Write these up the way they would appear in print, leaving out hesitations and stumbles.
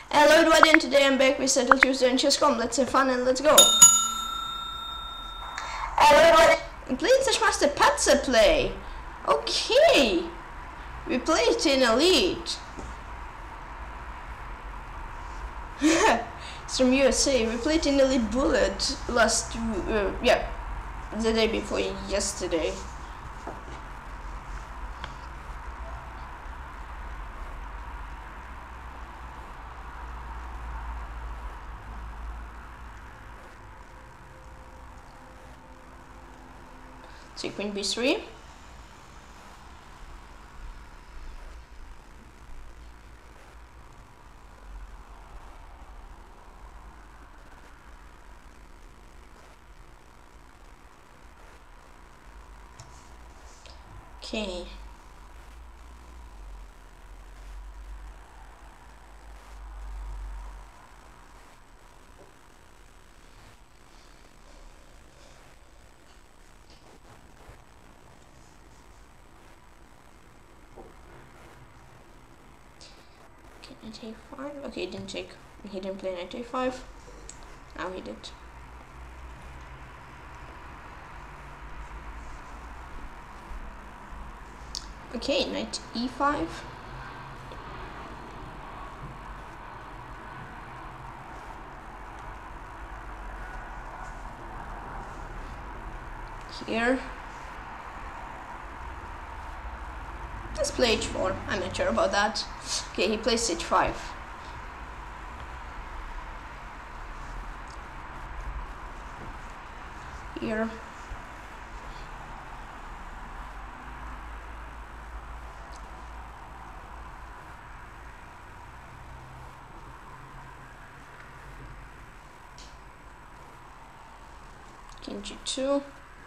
Hello everybody, and today I'm back with Settle Tuesday and Chess.com. Let's have fun and let's go. Hello everybody. Playing Master Patsa play. Okay. We played in Elite. It's from USA. We played in Elite Bullet last, the day before yesterday. So Queen B3. Okay. Knight A5. Okay, he didn't take. He didn't play Knight A5. Now he did. Okay, Knight E5. Here. Let's play H4. I'm not sure about that. Okay, he plays H5. Here. King G2.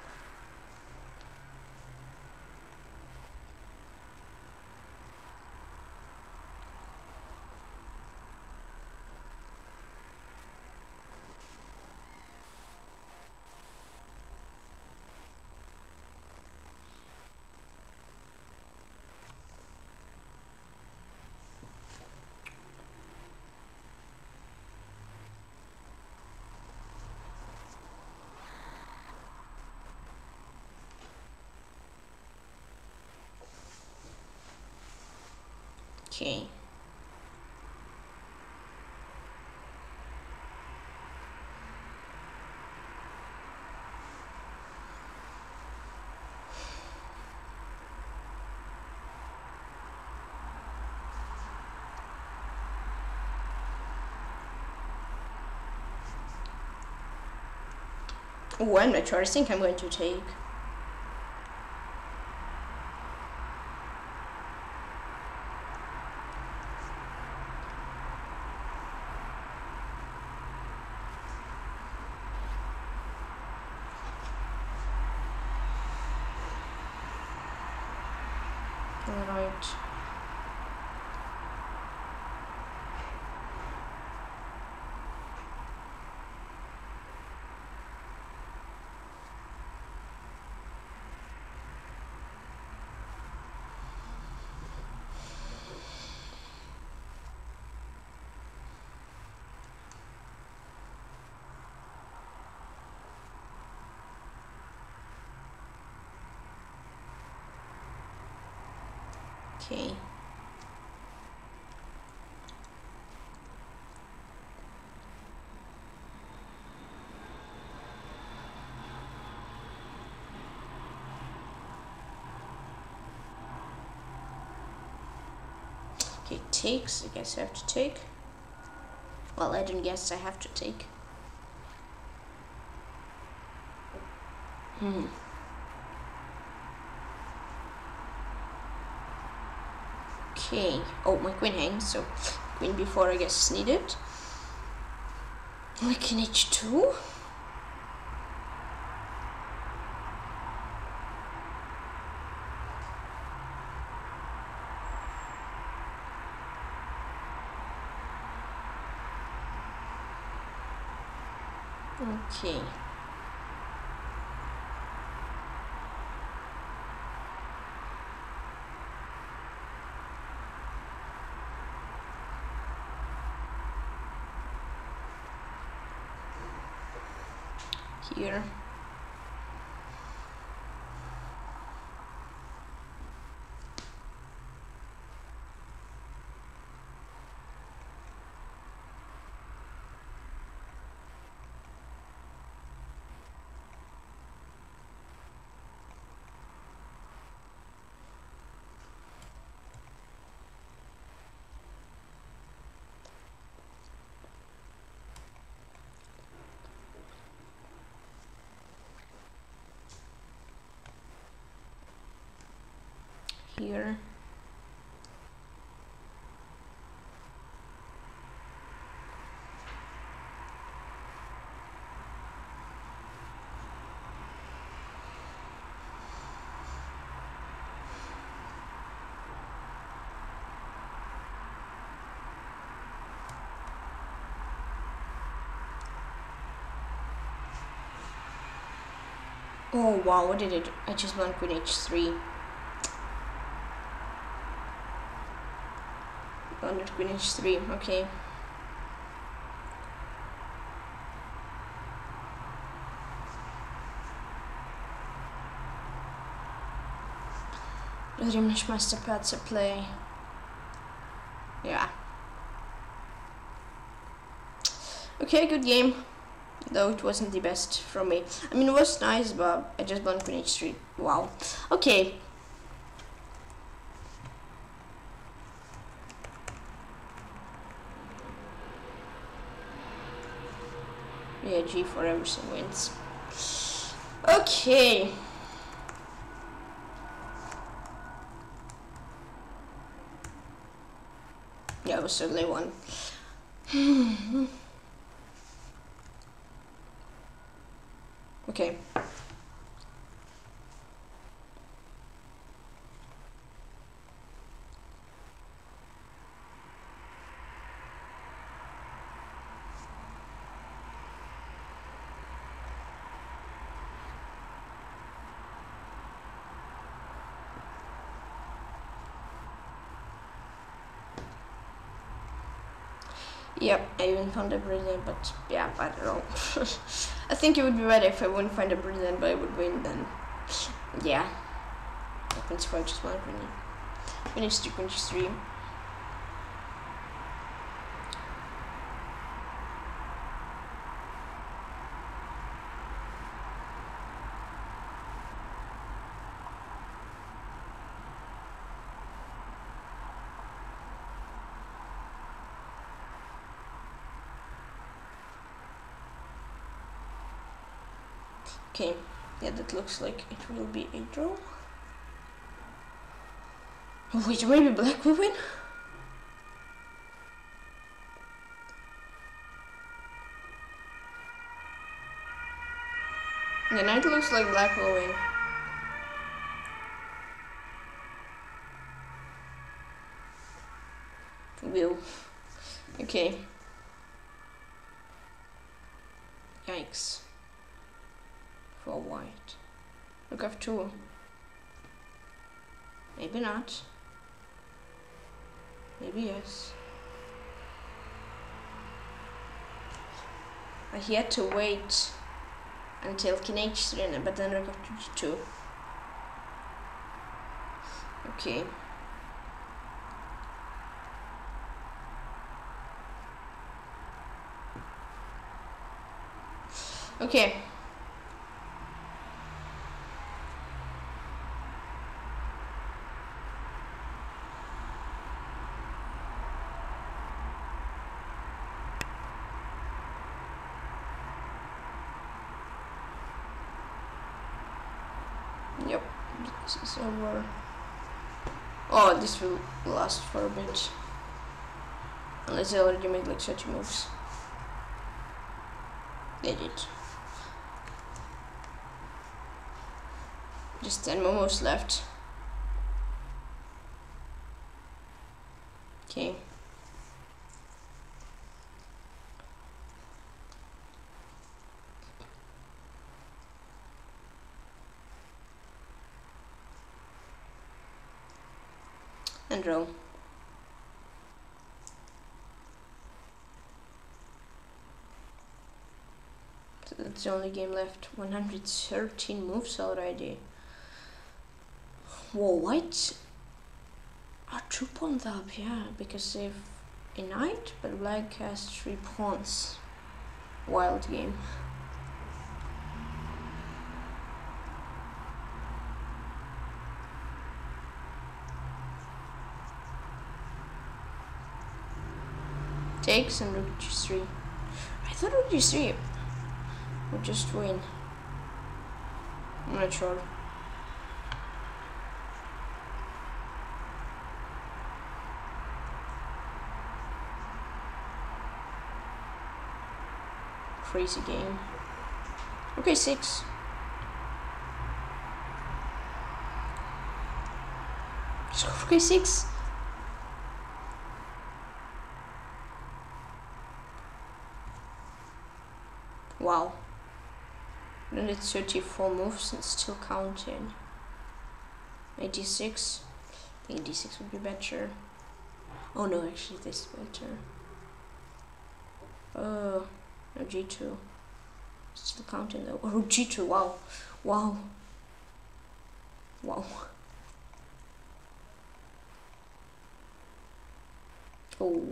Okay. Oh, I'm not sure. I think I'm going to take. Alright. Okay. Okay, takes. I guess I have to take. Well, I don't guess I have to take. Okay. Oh, my queen hangs, so queen b4 I guess is needed. Like in h2. Okay. here. Here. Oh wow, what did it? I just won queen h3. Under queen h3, okay. Remish Master Patsa play. Yeah. Okay, good game. Though it wasn't the best from me. I mean, it was nice, but I just won queen h3. Wow. Okay. Yeah, g4 everything wins. Okay. Yeah, it was certainly one. Okay. Yep, I even found a brilliant, but yeah, I don't know. I think it would be better if I wouldn't find a brilliant, but I would win then. Yeah. Queen's 5 just one brilliant. Queen h2, queen h3. Okay, yeah, that looks like it will be a draw. Oh, wait, maybe black will win? Yeah, now it looks like black will win. Will. Okay. Yikes. For white. Look, f2. Maybe not. Maybe yes. I had to wait until king h3, but then rook f2. Okay. Okay. Yep, this is over. Oh, this will last for a bit. Unless I already made like such moves. They did. Just 10 more moves left. Okay. And roll. It's the only game left. 113 moves already. Whoa, white are 2 pawns up, yeah, because they've a knight, but black has 3 pawns. Wild game. Takes and rook g3. I thought rook g3 would just win. I'm not sure. Crazy game. Okay, 6. Okay, 6. Wow. Then it's 34 moves and still counting. 86. I think 86 would be better. Oh no, actually this is better. No, G2. Still counting though. Oh, G2, wow. Wow. Wow. Oh.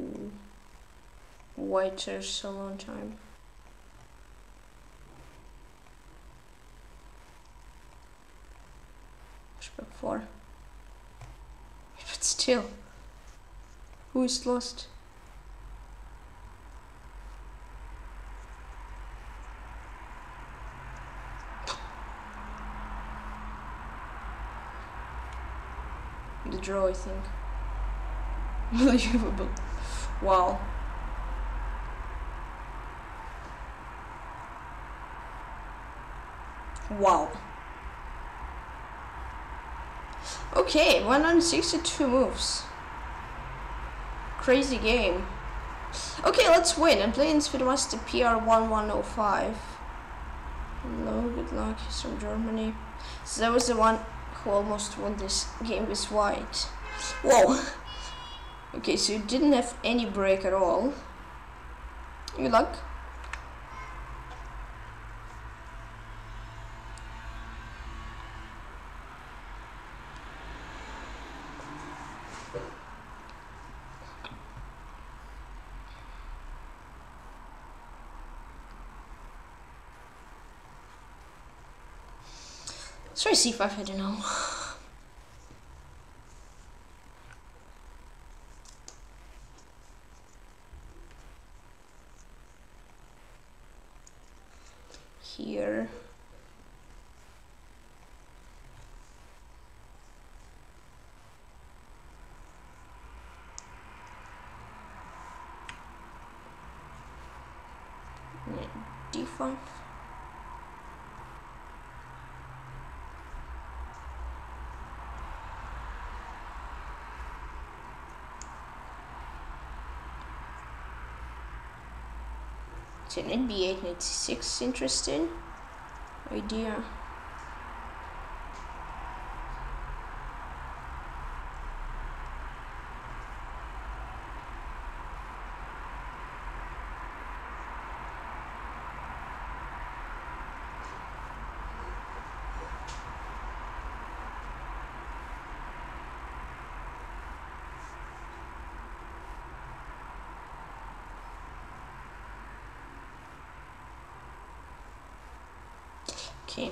White there's a long time. Pushback 4. But still. Who is lost? The draw, I think. Unbelievable. Wow. Wow. Okay, 162 moves. Crazy game. Okay, let's win. I'm playing Speedmaster PR1105. Hello, good luck. He's from Germany. So that was the one who almost won this game with white. Whoa. Okay, so you didn't have any break at all. Good luck. Sorry, C5, I don't know. Here. D5. So knight b8, knight c6, interesting idea. Okay.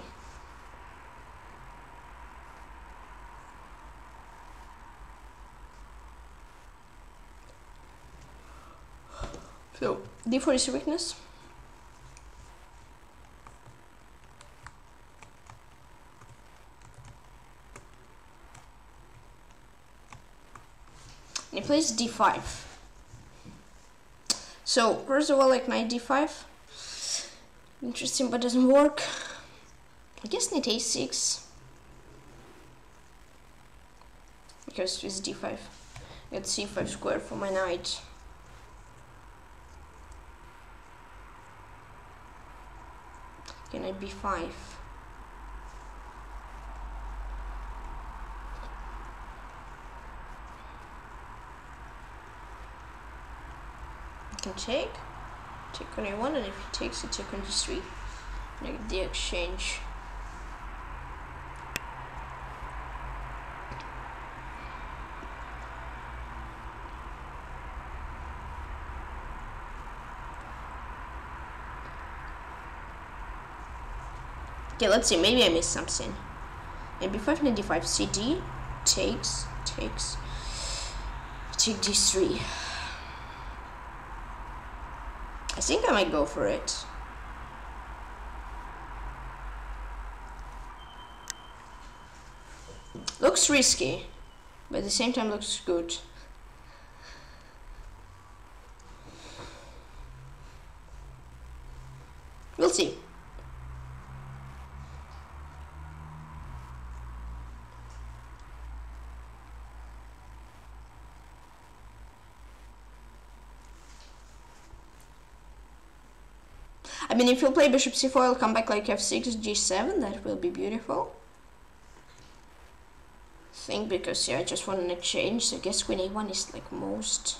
So d4 is a weakness. And he plays d5. So first of all, like knight d5. Interesting, but doesn't work. I guess knight a6. Because it's d5. Get c5 square for my knight. Okay, knight b5. I can take on a1, and if he takes it, take on g3. like the exchange. Okay, let's see, maybe I missed something. Maybe 595 CD takes take D3. I think I might go for it. Looks risky, but at the same time looks good. We'll see. I mean, if you'll play bishop c4, I'll come back like f6, g7, that will be beautiful. I think because, yeah, I just want an exchange, so I guess queen a1 is like most.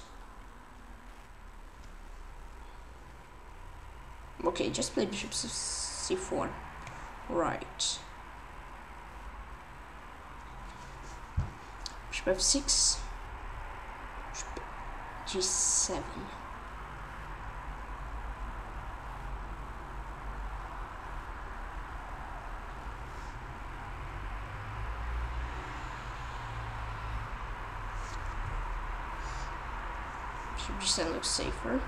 Okay, just play bishop c4. Right. Bishop f6. Bishop g7. Bishop g7 looks safer.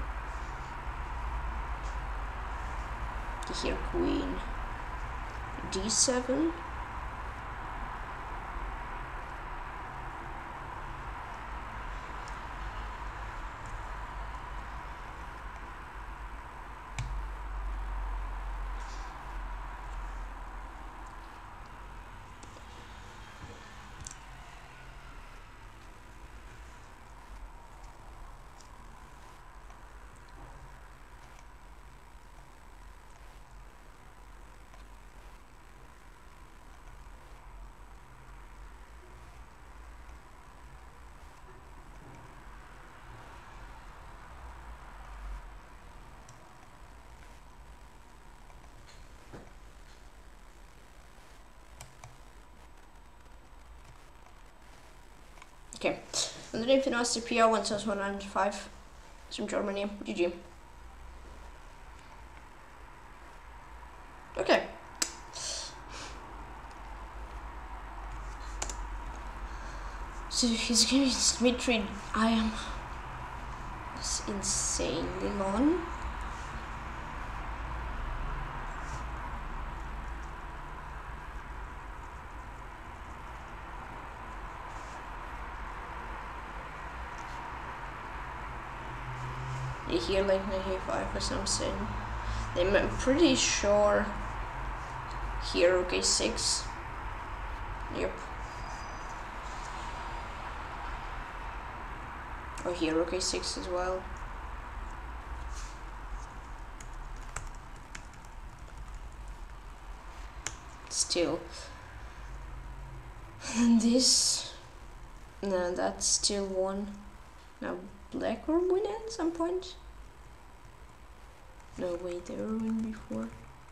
Here queen d7. Okay, underneath the CPO 1195 from Germany. GG. Okay. So his game is Dmitry. I am insanely long. Here like knight a5 or something. I'm pretty sure here rook a6. Yep. Or here rook a6 as well. Still. And this. No, that's still one. Now black will win at some point. No, wait, they were winning before.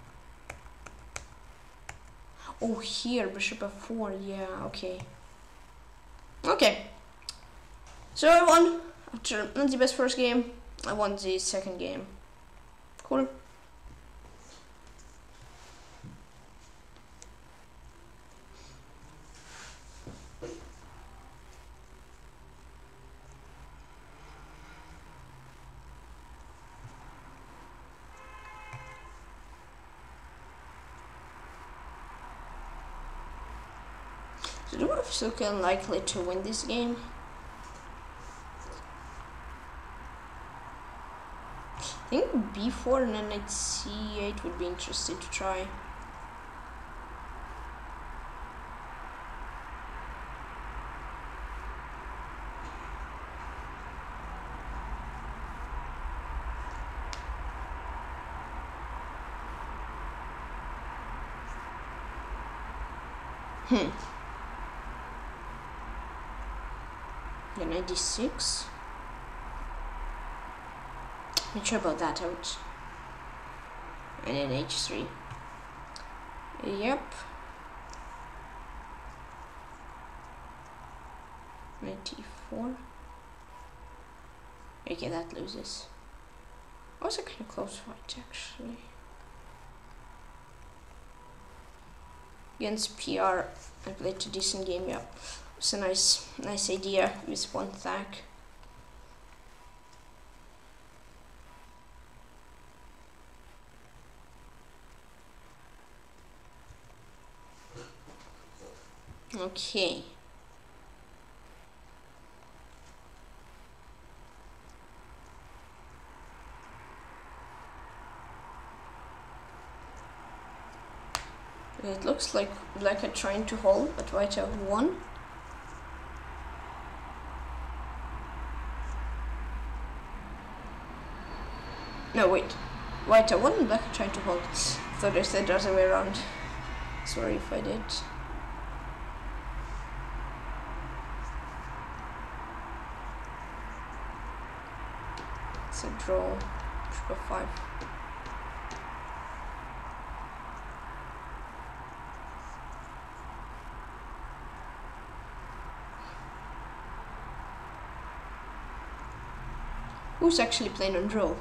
Oh, here, bishop f4, yeah, okay. Okay. So I won. After not the best first game, I won the second game. Cool. So do I feel unlikely to win this game? I think b4 and then knight c8 would be interesting to try. Then knight d6. Not sure about that out. And then h3. Yep. 94. Okay, that loses. Also kind of close fight actually. Against PR, I played a decent game. Yeah, it's a nice idea with one attack. Okay. It looks like black are trying to hold, but white have won. No, wait. White are won and black are trying to hold. Thought I said the other way around. Sorry if I did. It's a draw. Should go 5. Who's actually playing on draw?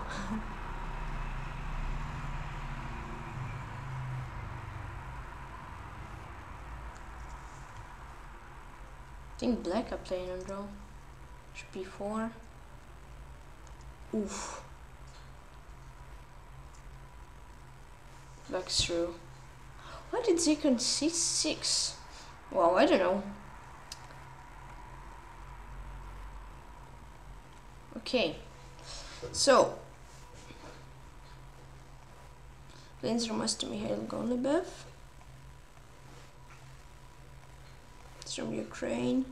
I think black are playing on draw. Should be 4. Oof. Black's through. Why did they concede 6? Well, I don't know. Okay. So. Plains Master Mikhail Golubev. It's from Ukraine.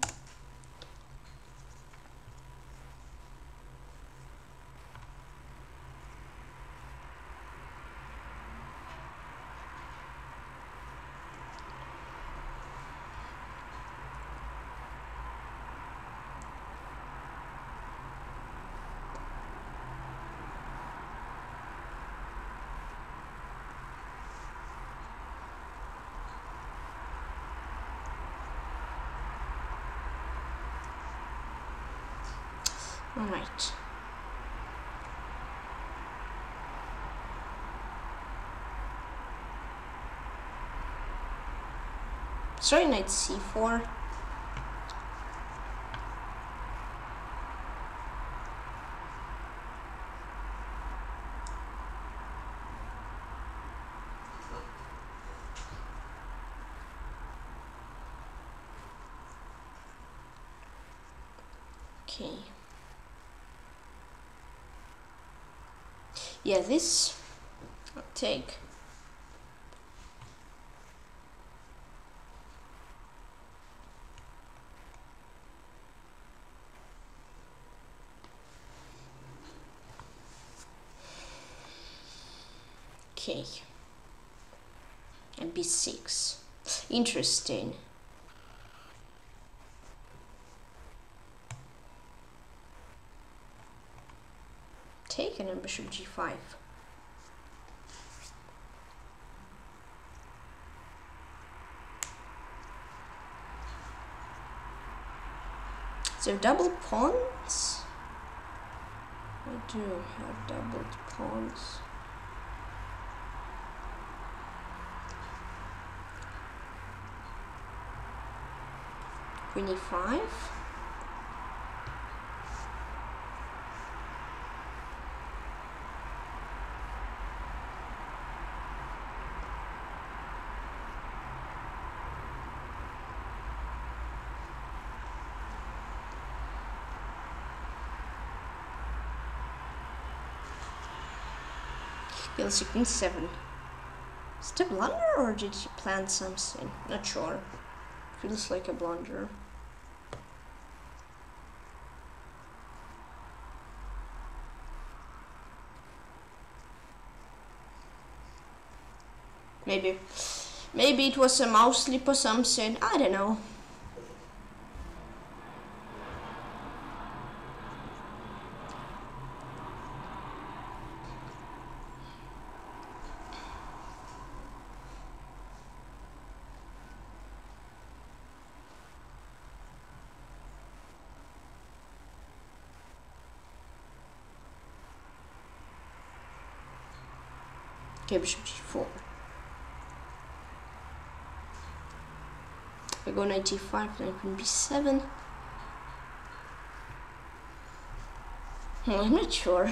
All right. Sorry, knight c4. Okay. Yeah, this I'll take. Okay. And b6. Interesting. Take and then bishop g5. So double pawns? I do have doubled pawns. Queen e5. Bishop queen 7. Is it a blunder or did he plan something? Not sure. Feels like a blunder. Maybe it was a mouse slip or something. I don't know. Okay, bishop g4. I go knight d5, then queen b7. I'm not sure.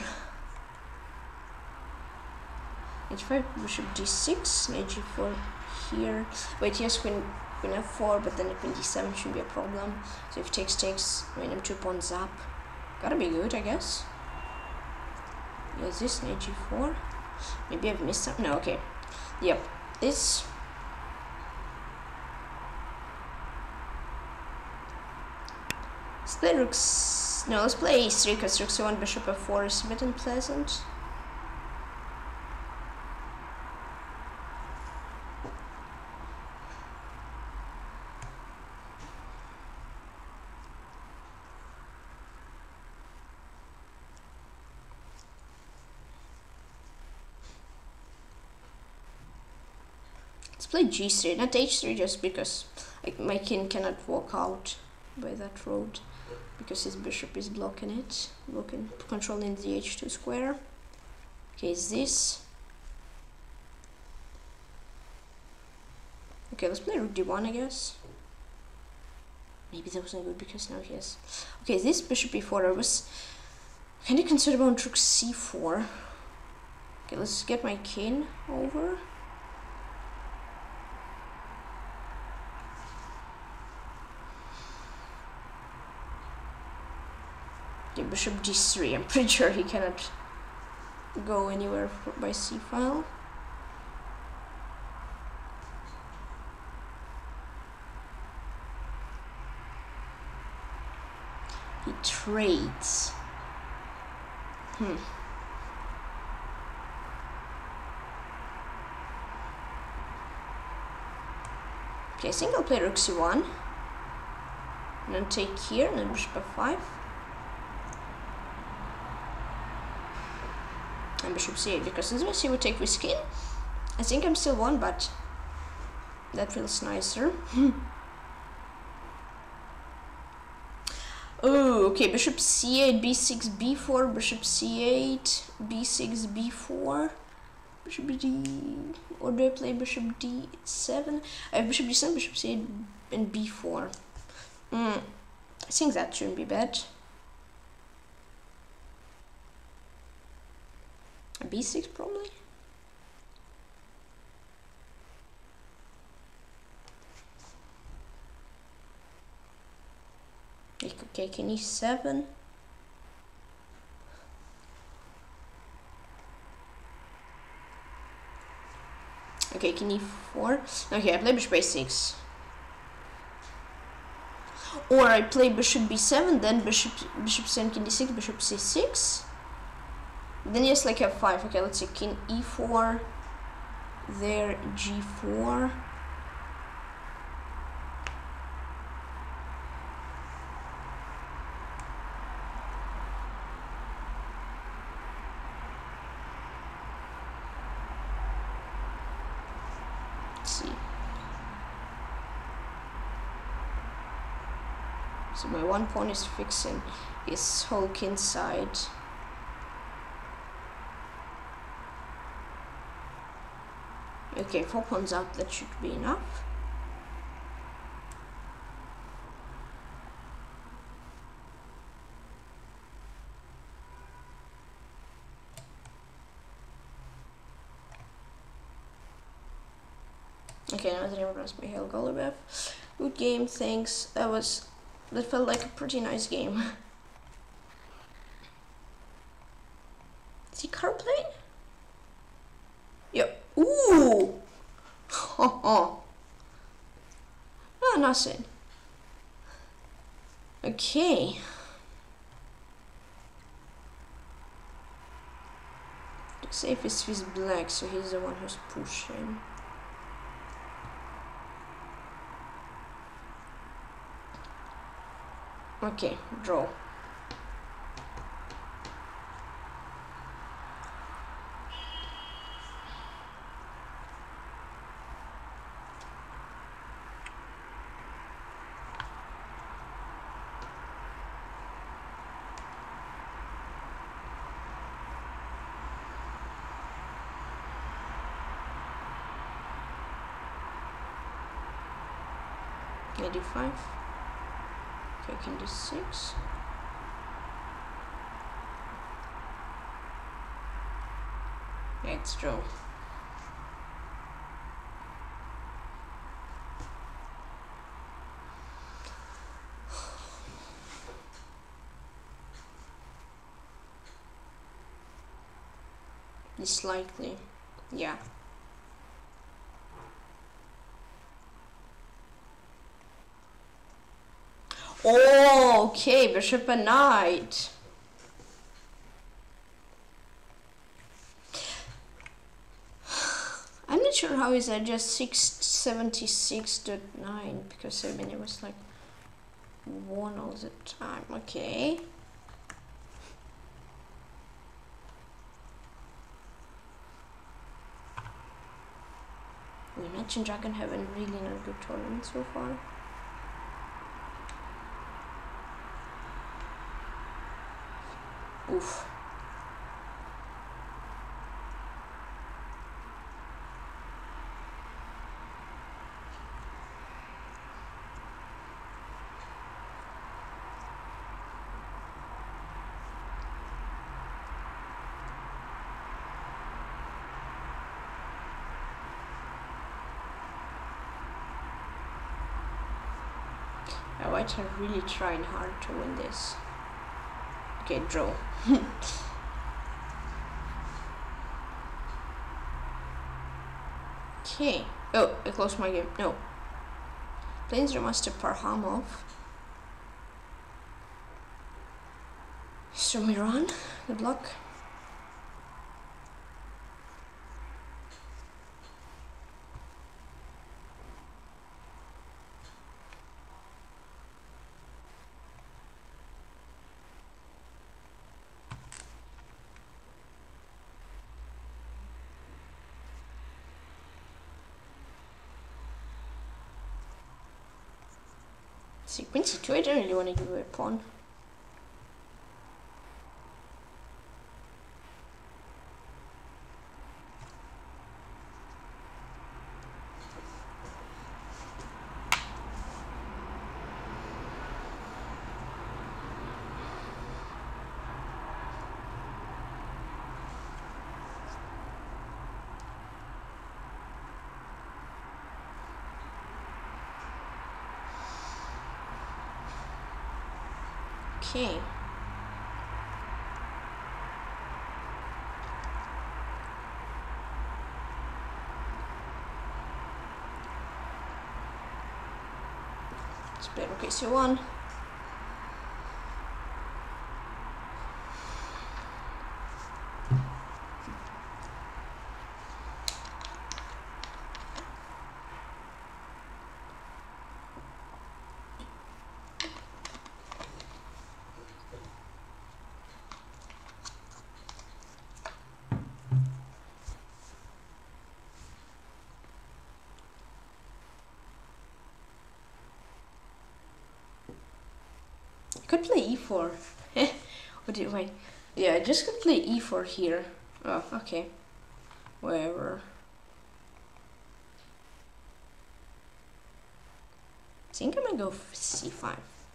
h5, bishop d6, knight g4 here. Wait, yes, queen f4, but then the queen d7 shouldn't be a problem. So if takes, I mean, I'm 2 pawns up. Gotta be good, I guess. Is this knight g4? Maybe I've missed something. No, okay. Yep, this. Let's play rooks. No, let's play e3 because rook c1, bishop f4 is a bit unpleasant. Let's play g3, not h3, just because my king cannot walk out by that road because his bishop is blocking it, controlling the h2 square. Okay, is this? Okay, let's play rook d1, I guess. Maybe that wasn't good because now he has. Okay, this bishop e4. I was kind of concerned about rook c4. Okay, let's get my king over. Okay, bishop d3. I'm pretty sure he cannot go anywhere by c-file. He trades. Okay, I think I'll play rook c1. And then take here, and then bishop f5. And bishop c8, because since he would take with king, I think I'm still one, but that feels nicer. Oh, okay, bishop c8, b6, b4, bishop c8, b6, b4, bishop d, or do I play bishop d7? I have bishop d7, bishop c8, and b4. I think that shouldn't be bad. B6 probably. Okay, king e7. Okay, king e4. Okay, I play bishop a6. Or I play bishop b7, then bishop c7, king d6, bishop c6. Then yes, like f5. Okay, let's see, king e4, there, g4. Let's see. So my one pawn is fixing his whole king side. Okay, 4 pawns out, that should be enough. Okay, now the name runs Mikhail Golubev. Good game, thanks. That felt like a pretty nice game. Is he card playing? Yep. Ooh! Oh, nothing. Okay. The safest is black, so he's the one who's pushing. Okay, draw. 85. Okay, I can do 6. Yeah, it's draw. It's likely, yeah. Oh, okay, bishop and knight. I'm not sure how is that just 676.9, because I mean it was like 1 all the time. Okay. Match and Dragon haven't really had a good tournament so far. Oof. White are really trying hard to win this. Okay, draw. Okay. Oh, I closed my game. No. Plains Remaster Parhamov. Sumiran. Good luck. See, Queen C2, I don't really want to give away a pawn. Okay. Let's play okay, C1. Could play e4. What do you wait? Yeah, I just could play e4 here. Oh, okay. Wherever. I think I'm gonna go for c5.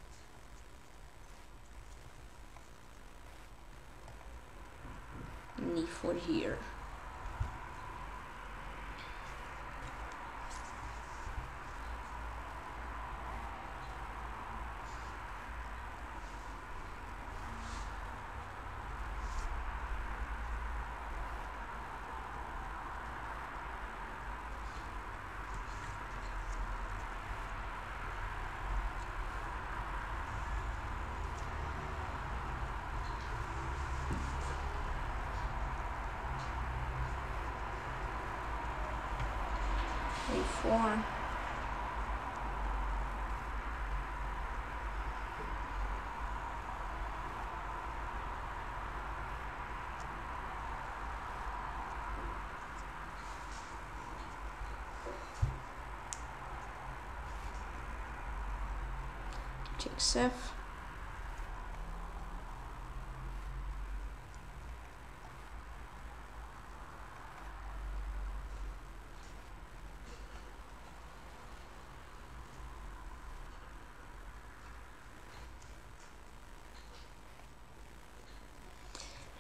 And e4 here. A4. Takes F.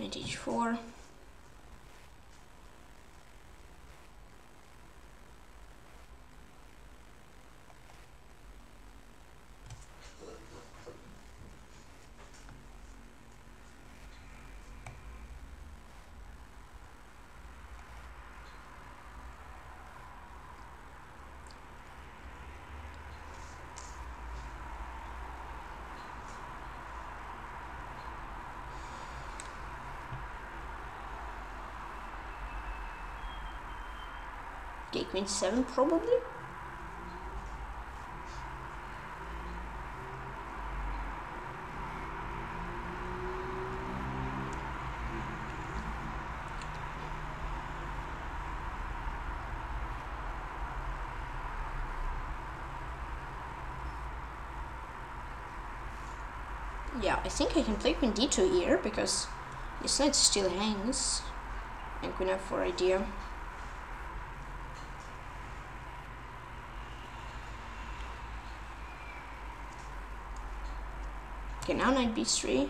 Knight h4. Okay, queen 7 probably. Yeah, I think I can play queen d2 here because this knight still hangs. And queen f4 idea. Okay, now knight b3.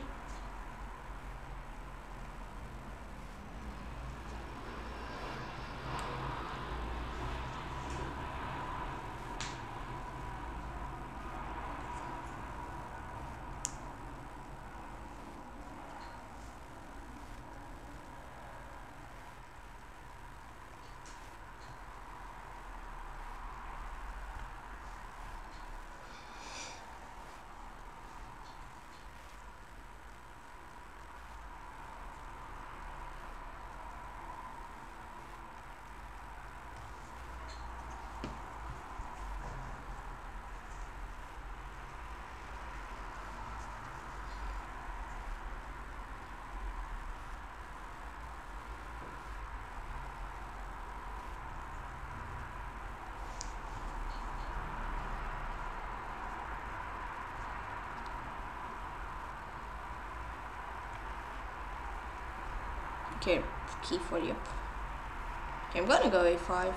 Okay, key for the up. Okay, I'm gonna go a5.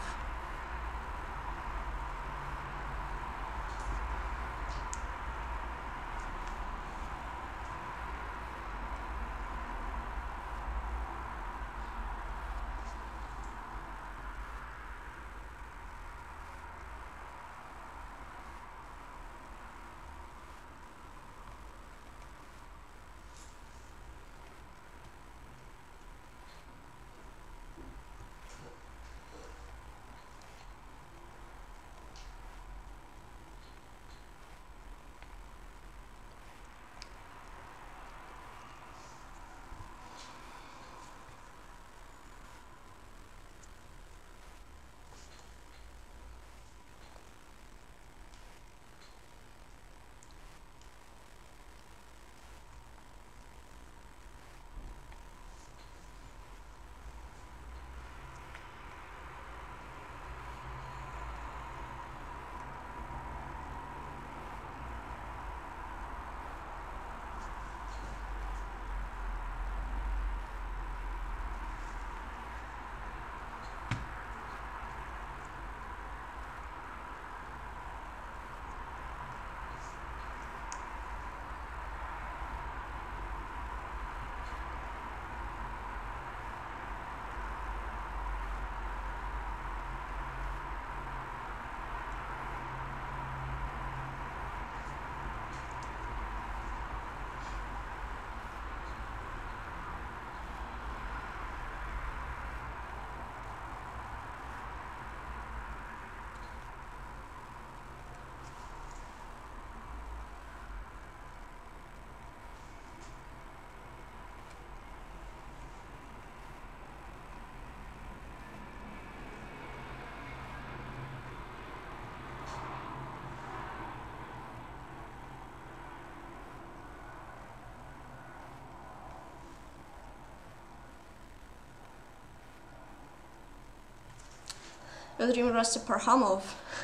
Vladimir Parhamov.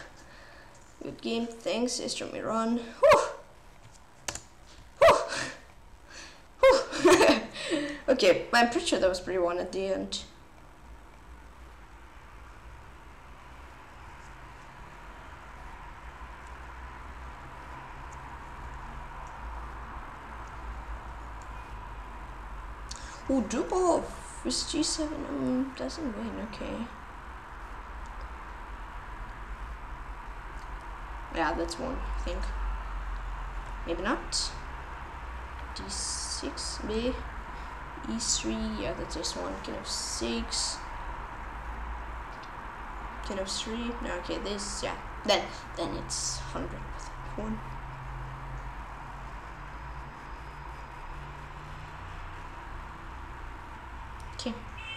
Good game, thanks, Istrom Iran. Okay, I'm pretty sure that was pretty one at the end. Oh, Dubov with g7 doesn't win. Okay. Yeah, that's one, I think. Maybe not. D6, B, E3, yeah, that's just one. King of 6. King of 3. No, okay, this, yeah. Then it's 100 with one. Okay.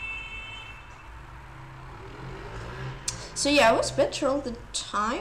So yeah, I was better all the time.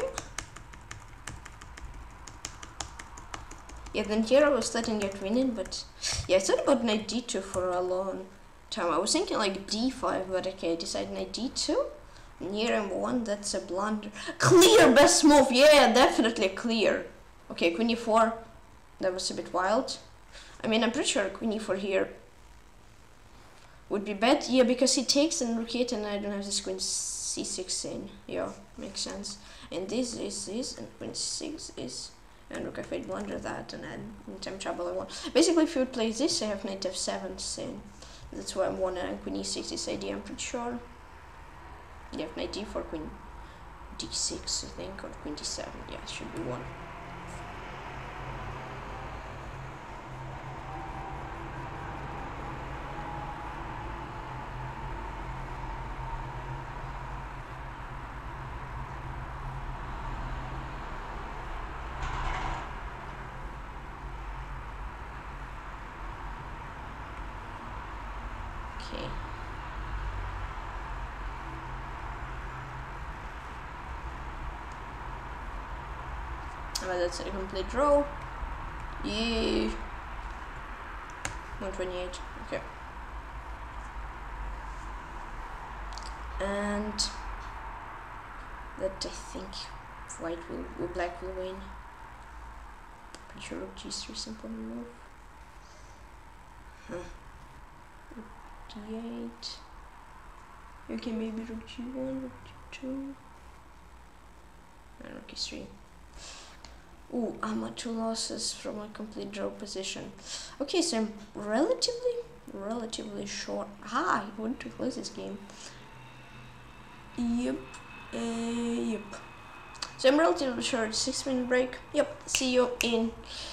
Yeah, then here I was letting it winning, but yeah, I thought about knight d2 for a long time. I was thinking like d5, but okay, I decided knight d2. And here m1, that's a blunder. Clear, best move, yeah, definitely clear. Okay, queen e4, that was a bit wild. I mean, I'm pretty sure queen e4 here would be bad. Yeah, because he takes and rook and I don't have this queen c6 in. Yeah, makes sense. And this is this, and queen c6 is... And rook f8 blunder that, and then in time trouble I won. Basically, if you would play this, I have knight f7 sin. That's why I'm one and queen e6 this idea, I'm pretty sure. You have knight d4, queen d6, I think, or queen d7. Yeah, it should be one. Okay. Well, that's a complete draw. Yeah. 128. Okay. And that I think white will black will win. Pretty sure rook g3 simple move. Huh. Rook d8. Okay, maybe rook g1, rook g2, and rook e3. Ooh, I'm at 2 losses from a complete draw position. Okay, so I'm relatively short. I want to close this game. Yep. Yep. So I'm relatively short. 6-minute break. Yep. See you in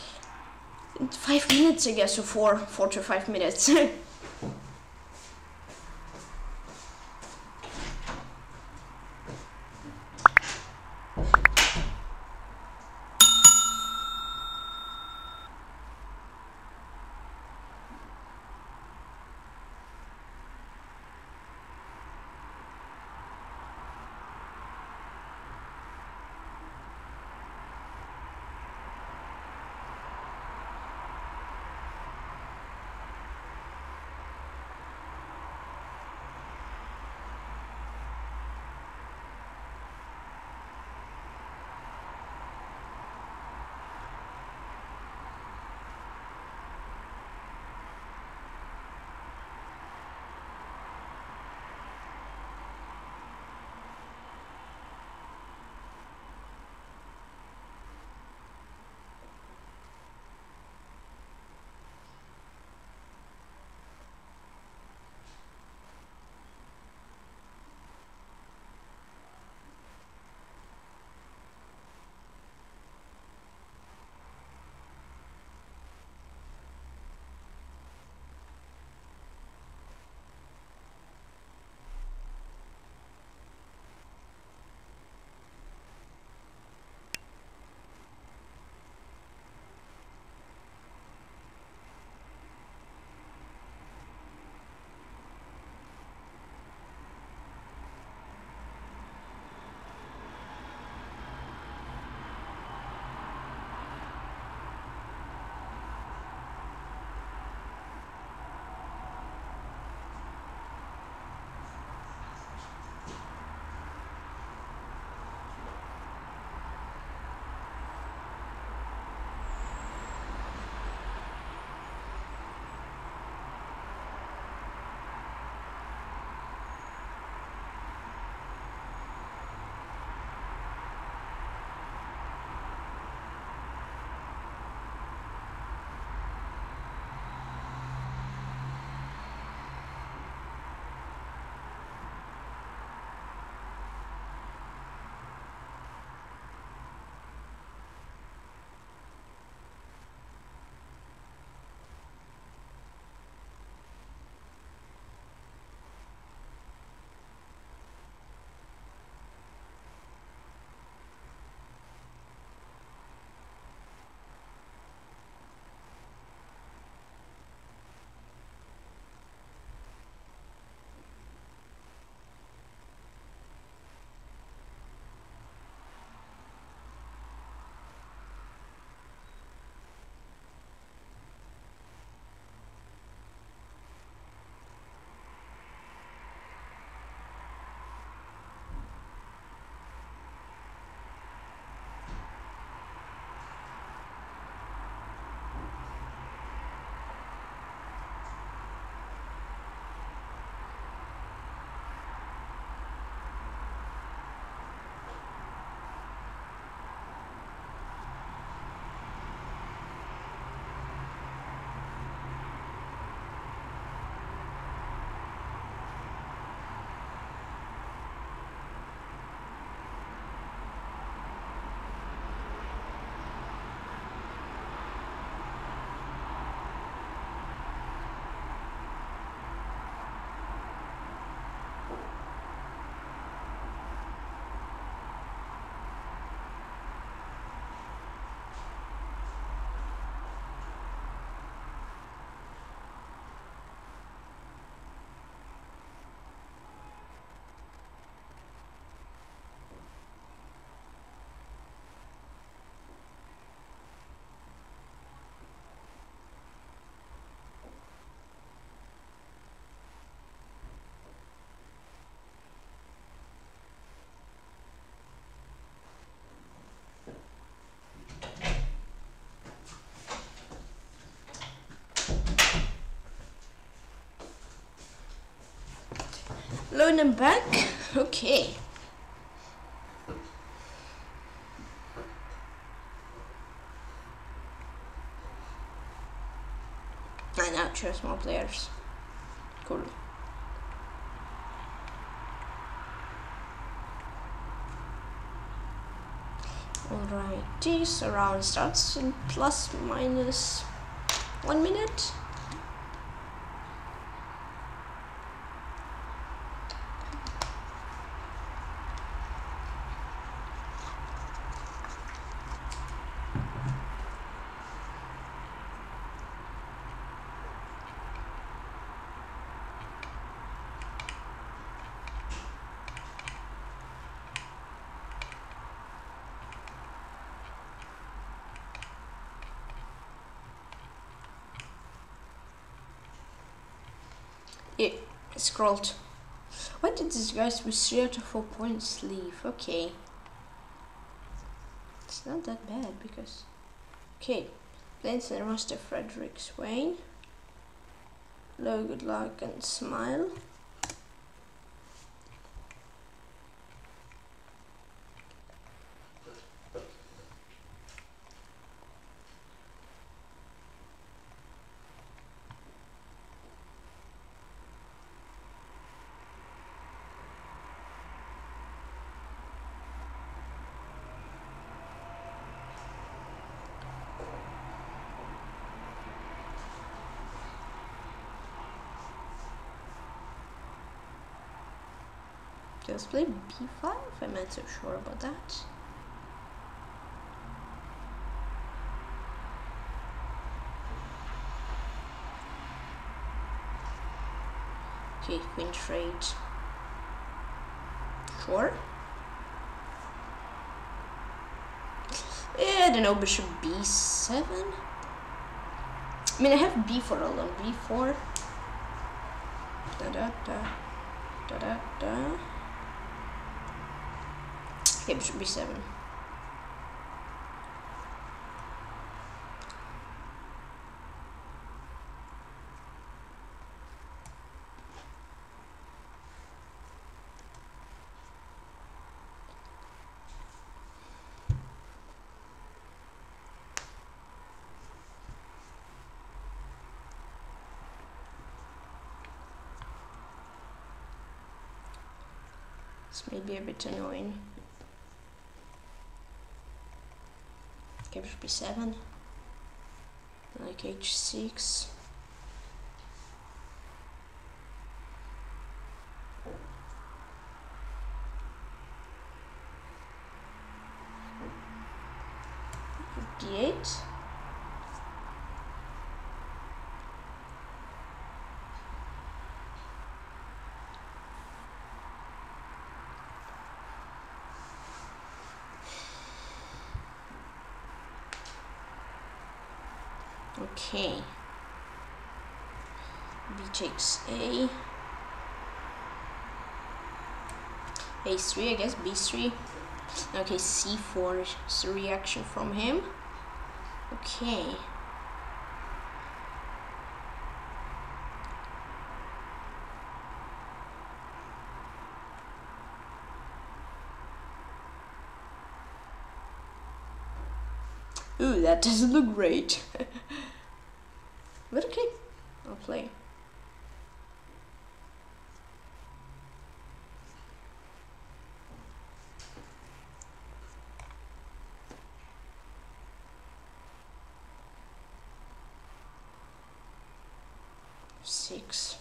5 minutes, I guess, or 4 to 5 minutes. Load them back. Okay. I now choose more players. Cool. Alright, so round starts in ±1 minute. Yeah, I scrolled. Why did these guys with 3 out of 4 points leave? Okay. It's not that bad because... Okay. Plains and roster Frederick Swain. Low good luck and smile. Just play b5? I'm not so sure about that. Okay, queen trade. Sure. Yeah, I don't know, bishop b7. I mean, I have b4 alone. b4. Da da da. Da da da. Okay, bishop b7. This may be a bit annoying. Okay, bishop b7. Like h6. d8. Okay. B takes A. A3, I guess, B3. Okay, C4 is a reaction from him. Okay. Ooh, that doesn't look great. But okay, I'll play. Six.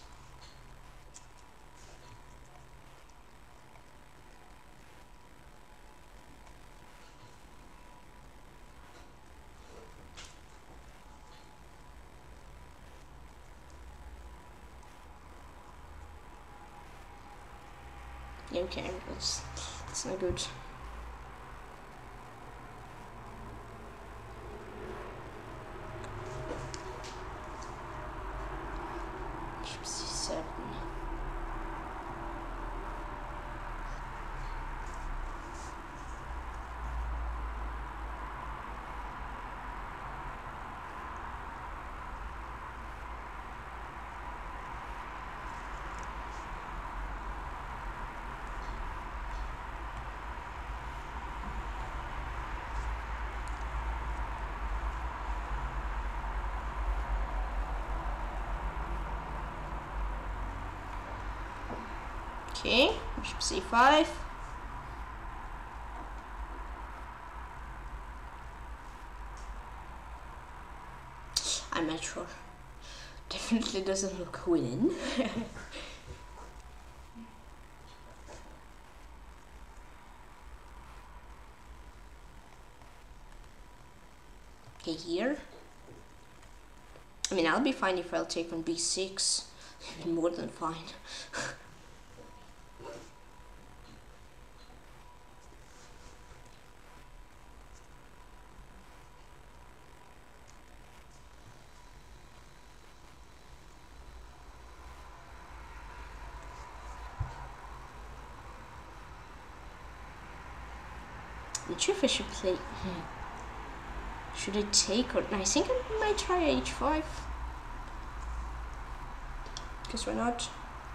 Yeah, okay, that's not good. C7. Okay, bishop c5. I'm not sure. Definitely doesn't look winning. Okay, here. I mean, I'll be fine if I'll take on b6. More than fine. I'm not sure if I should play. Should I take or no, I think I might try h5. Because why not?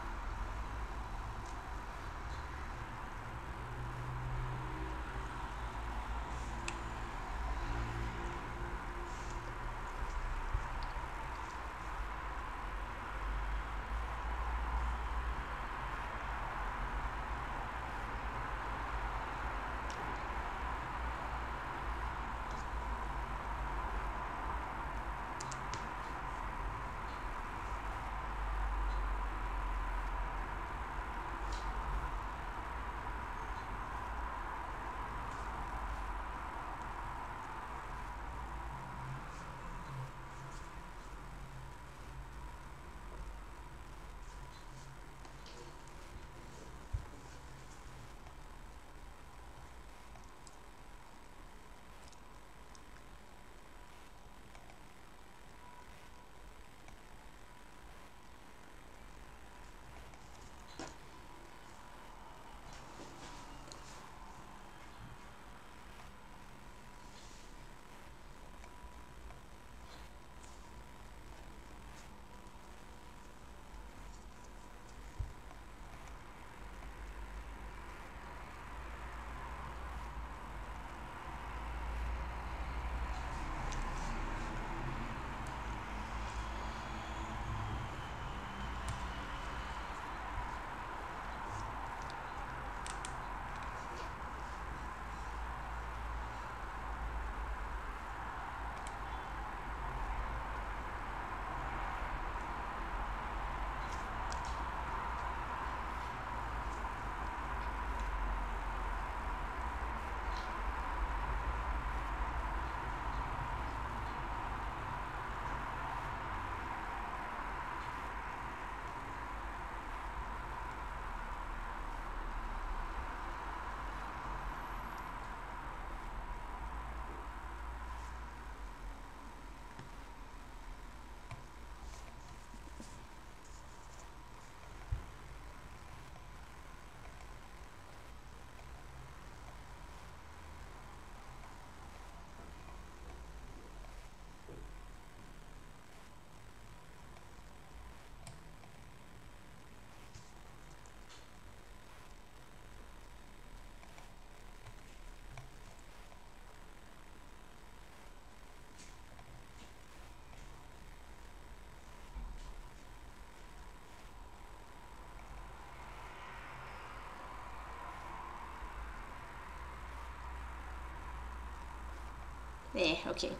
Yeah, okay.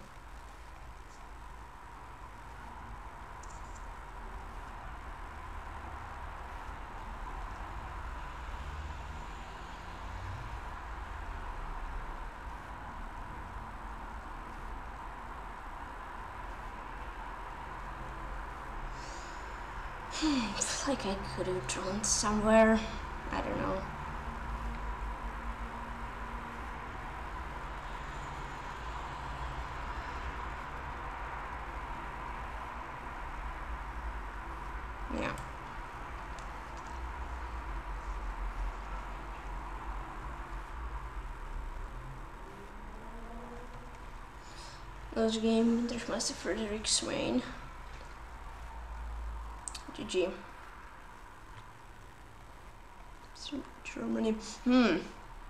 I feel like I could have drawn somewhere. I don't know. Yeah. Last game, there's Master Frederick Swain. GG. Germany. I'm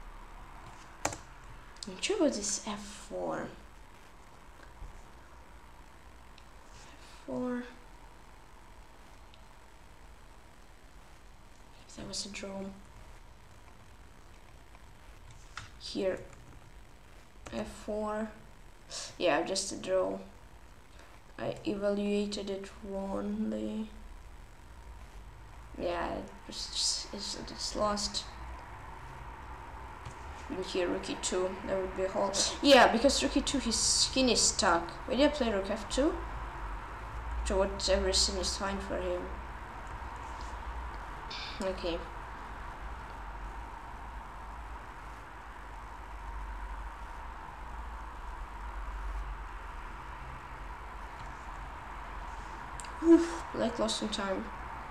sure about this f4. F4. If that was a draw. Here, f4. Yeah, just a draw. I evaluated it wrongly. Yeah, it's lost. And here, rook e2. That would be a whole. Yeah, because rook e2, his king is stuck. Maybe I play rook f2. So whatever is fine for him. Okay. Oof, like lost some time.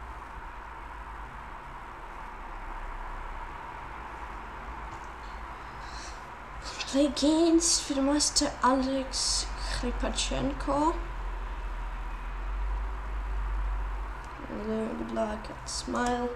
Play against Fidemaster Alex Kripachenko. Hello, good luck, smile.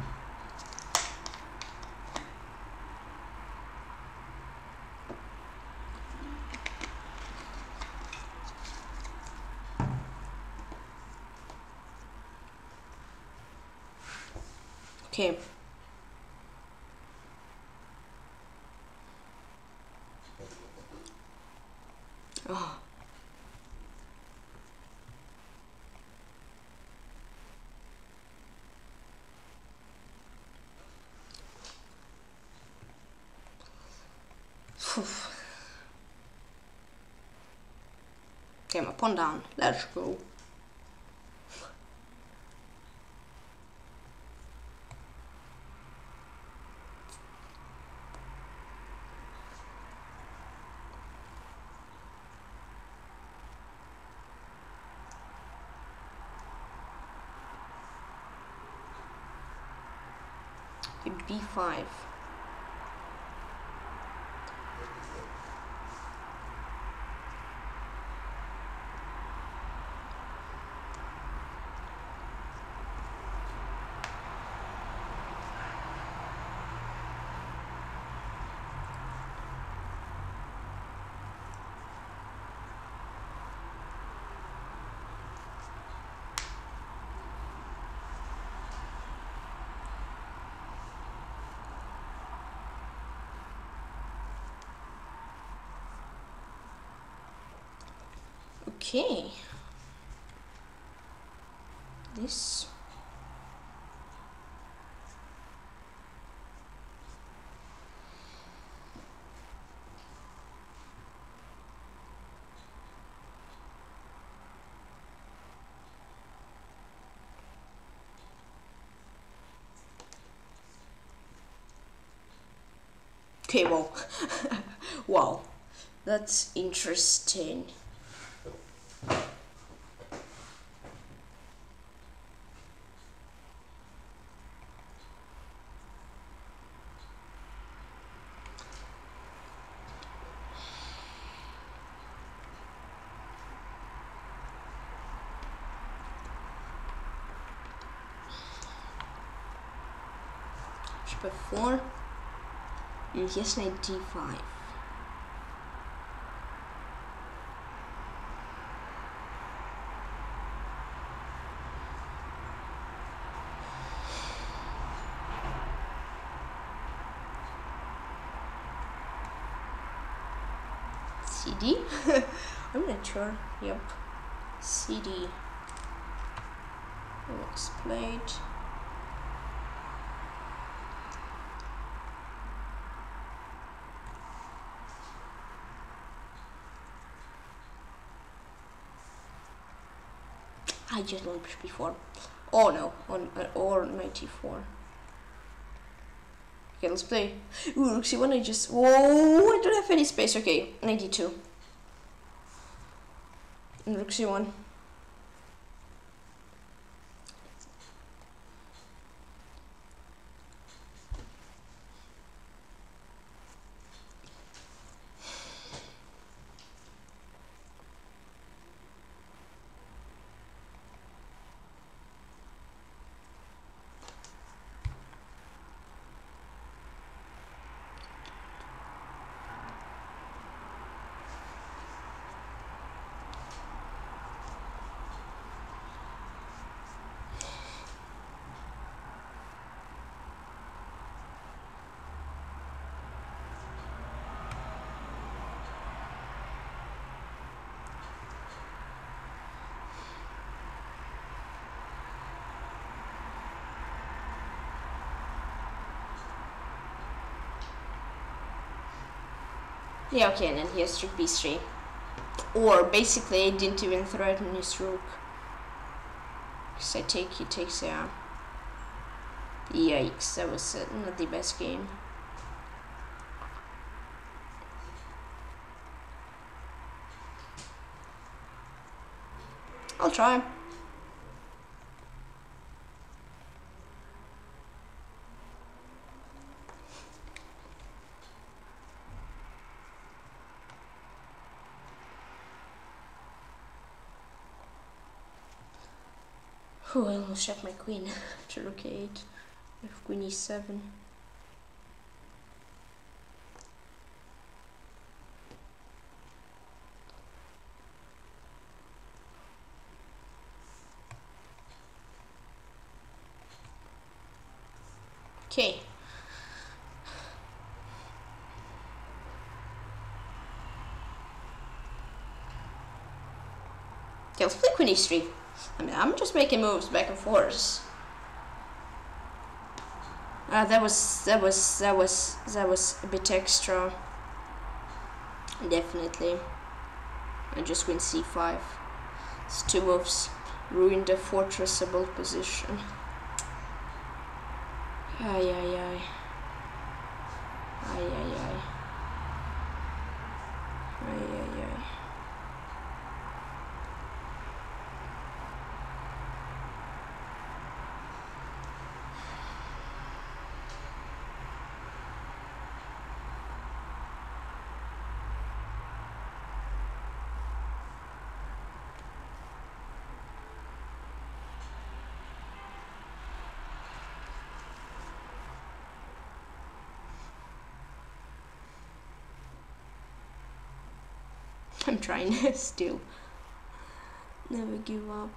Okay. Oh. Okay, my pawn down. Let's go. B5. Okay. This. Okay, well, wow, that's interesting. Bishop f4. And yes, knight d5. CD? I'm not sure. Yep. CD. Next plate. I just want bishop b4. Oh no, on or knight e4. Okay, let's play. Ooh, rook c1. I just. Whoa! I don't have any space. Okay, knight e2. And rook c1. Yeah, okay, and then he has rook b3. Or basically, I didn't even threaten his rook. Because I take, he takes, yeah. Yikes, that was not the best game. I'll try. Oh, I almost shot my queen to rook a8 with queen e7. Okay. Okay, let's play queen e3. I mean, I'm just making moves back and forth. That was a bit extra. Definitely. And just queen c5. These two moves ruined the fortressable position. Ay ay ay. Ay ay ay. Ay ay ay. I'm trying still. Never give up.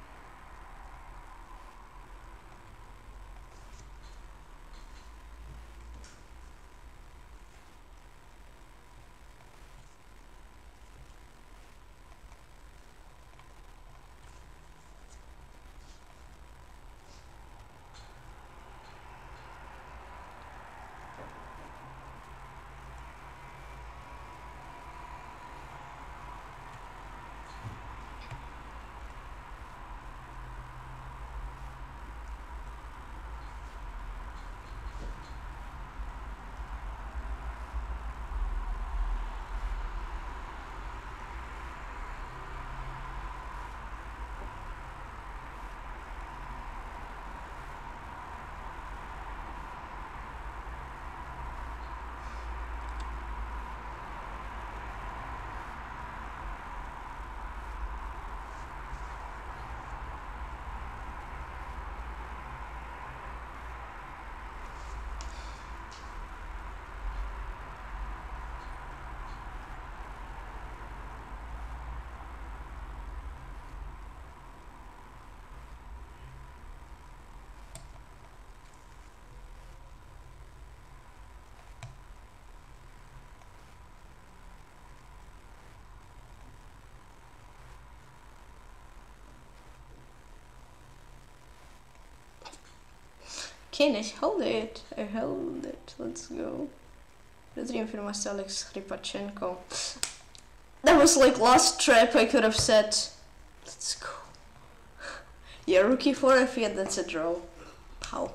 Can I hold it? I hold it. Let's go. Retrieve first Alex Ripachenko. That was like last trap I could have set. Let's go. Yeah, rookie 4 F8, that's a draw. Pow.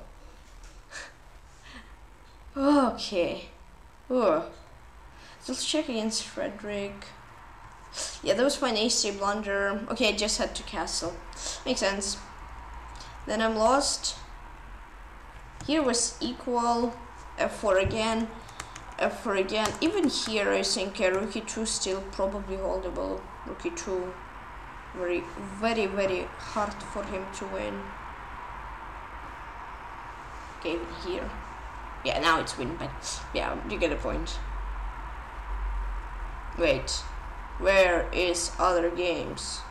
Okay. Oh. Let's check against Frederick. Yeah, that was fine. AC blunder. Okay, I just had to castle. Makes sense. Then I'm lost. Here was equal. F4 again. F4 again. Even here, I think rook e2 still probably holdable. Rook e2. Very, very, very hard for him to win. Okay, here. Yeah, now it's win, but yeah, you get the point. Wait, where is other games?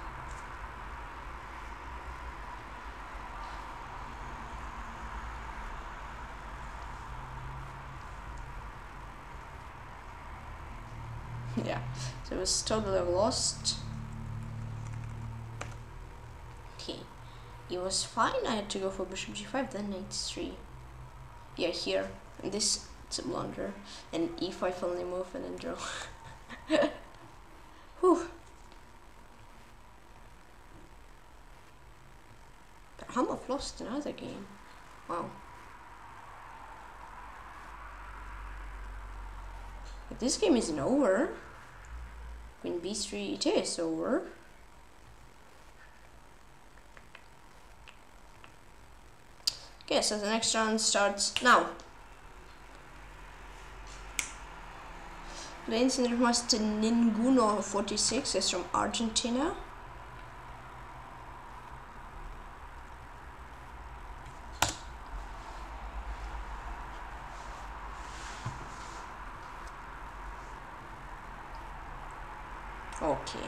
Yeah, so it was totally lost. Okay, it was fine. I had to go for bishop g5, then knight 3. Yeah, here, and this it's a blunder, and e5 only move and then draw. Whew. But Hamov lost another game. Wow. But this game isn't over. Queen b3, it is over. Okay, so the next round starts now. Lane Master Ninguno 46 is from Argentina. Okay.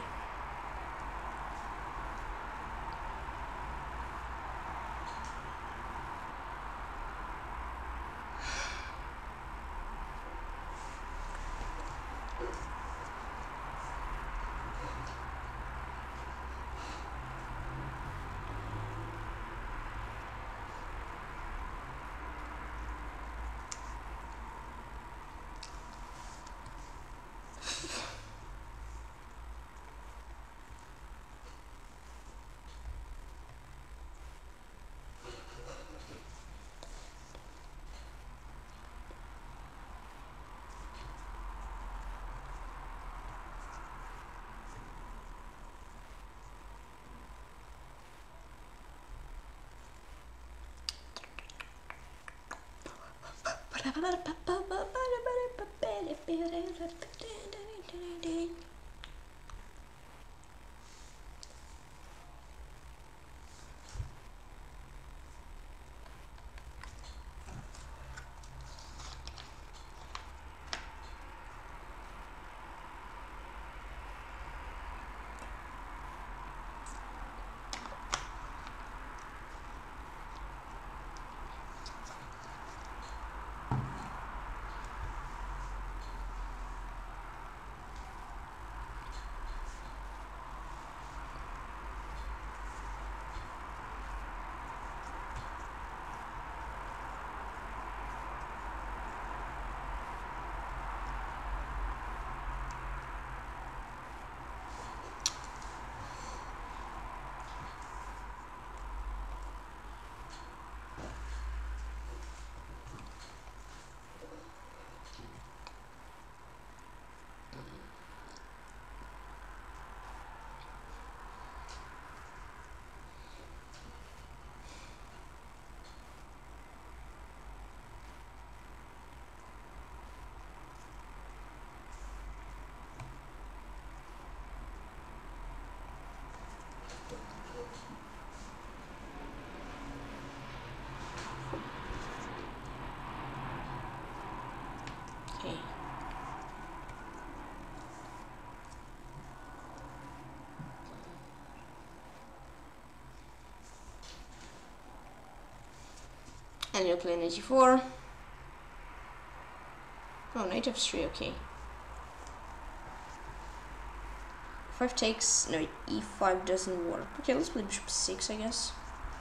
Okay. And you're playing g4. Oh, knight f3, okay. 5 takes, no, e5 doesn't work. Okay, let's play bishop 6, I guess.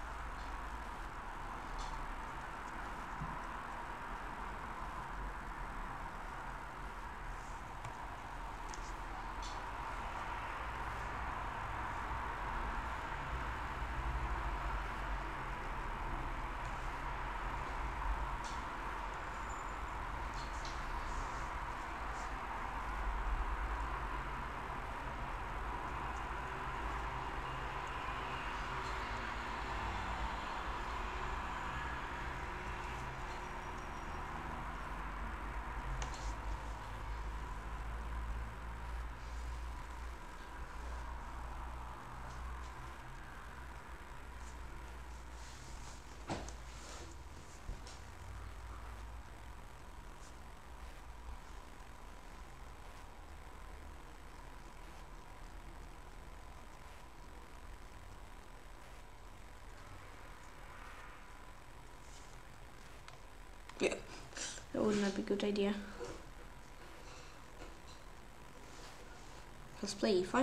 Yeah, that would not be a good idea. Let's play e5.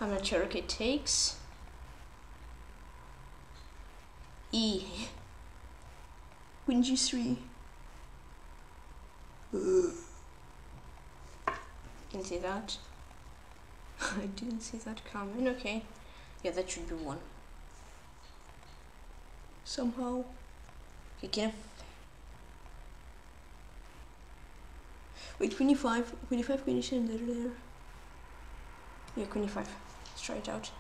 I'm not sure. Okay, takes. E. Queen G3. Didn't see that. I didn't see that coming. Okay. Yeah, that should be one. Somehow. Okay, can I... Wait, queen e5, queen e5, queen e7, there. Yeah, queen e5. Let's try it out.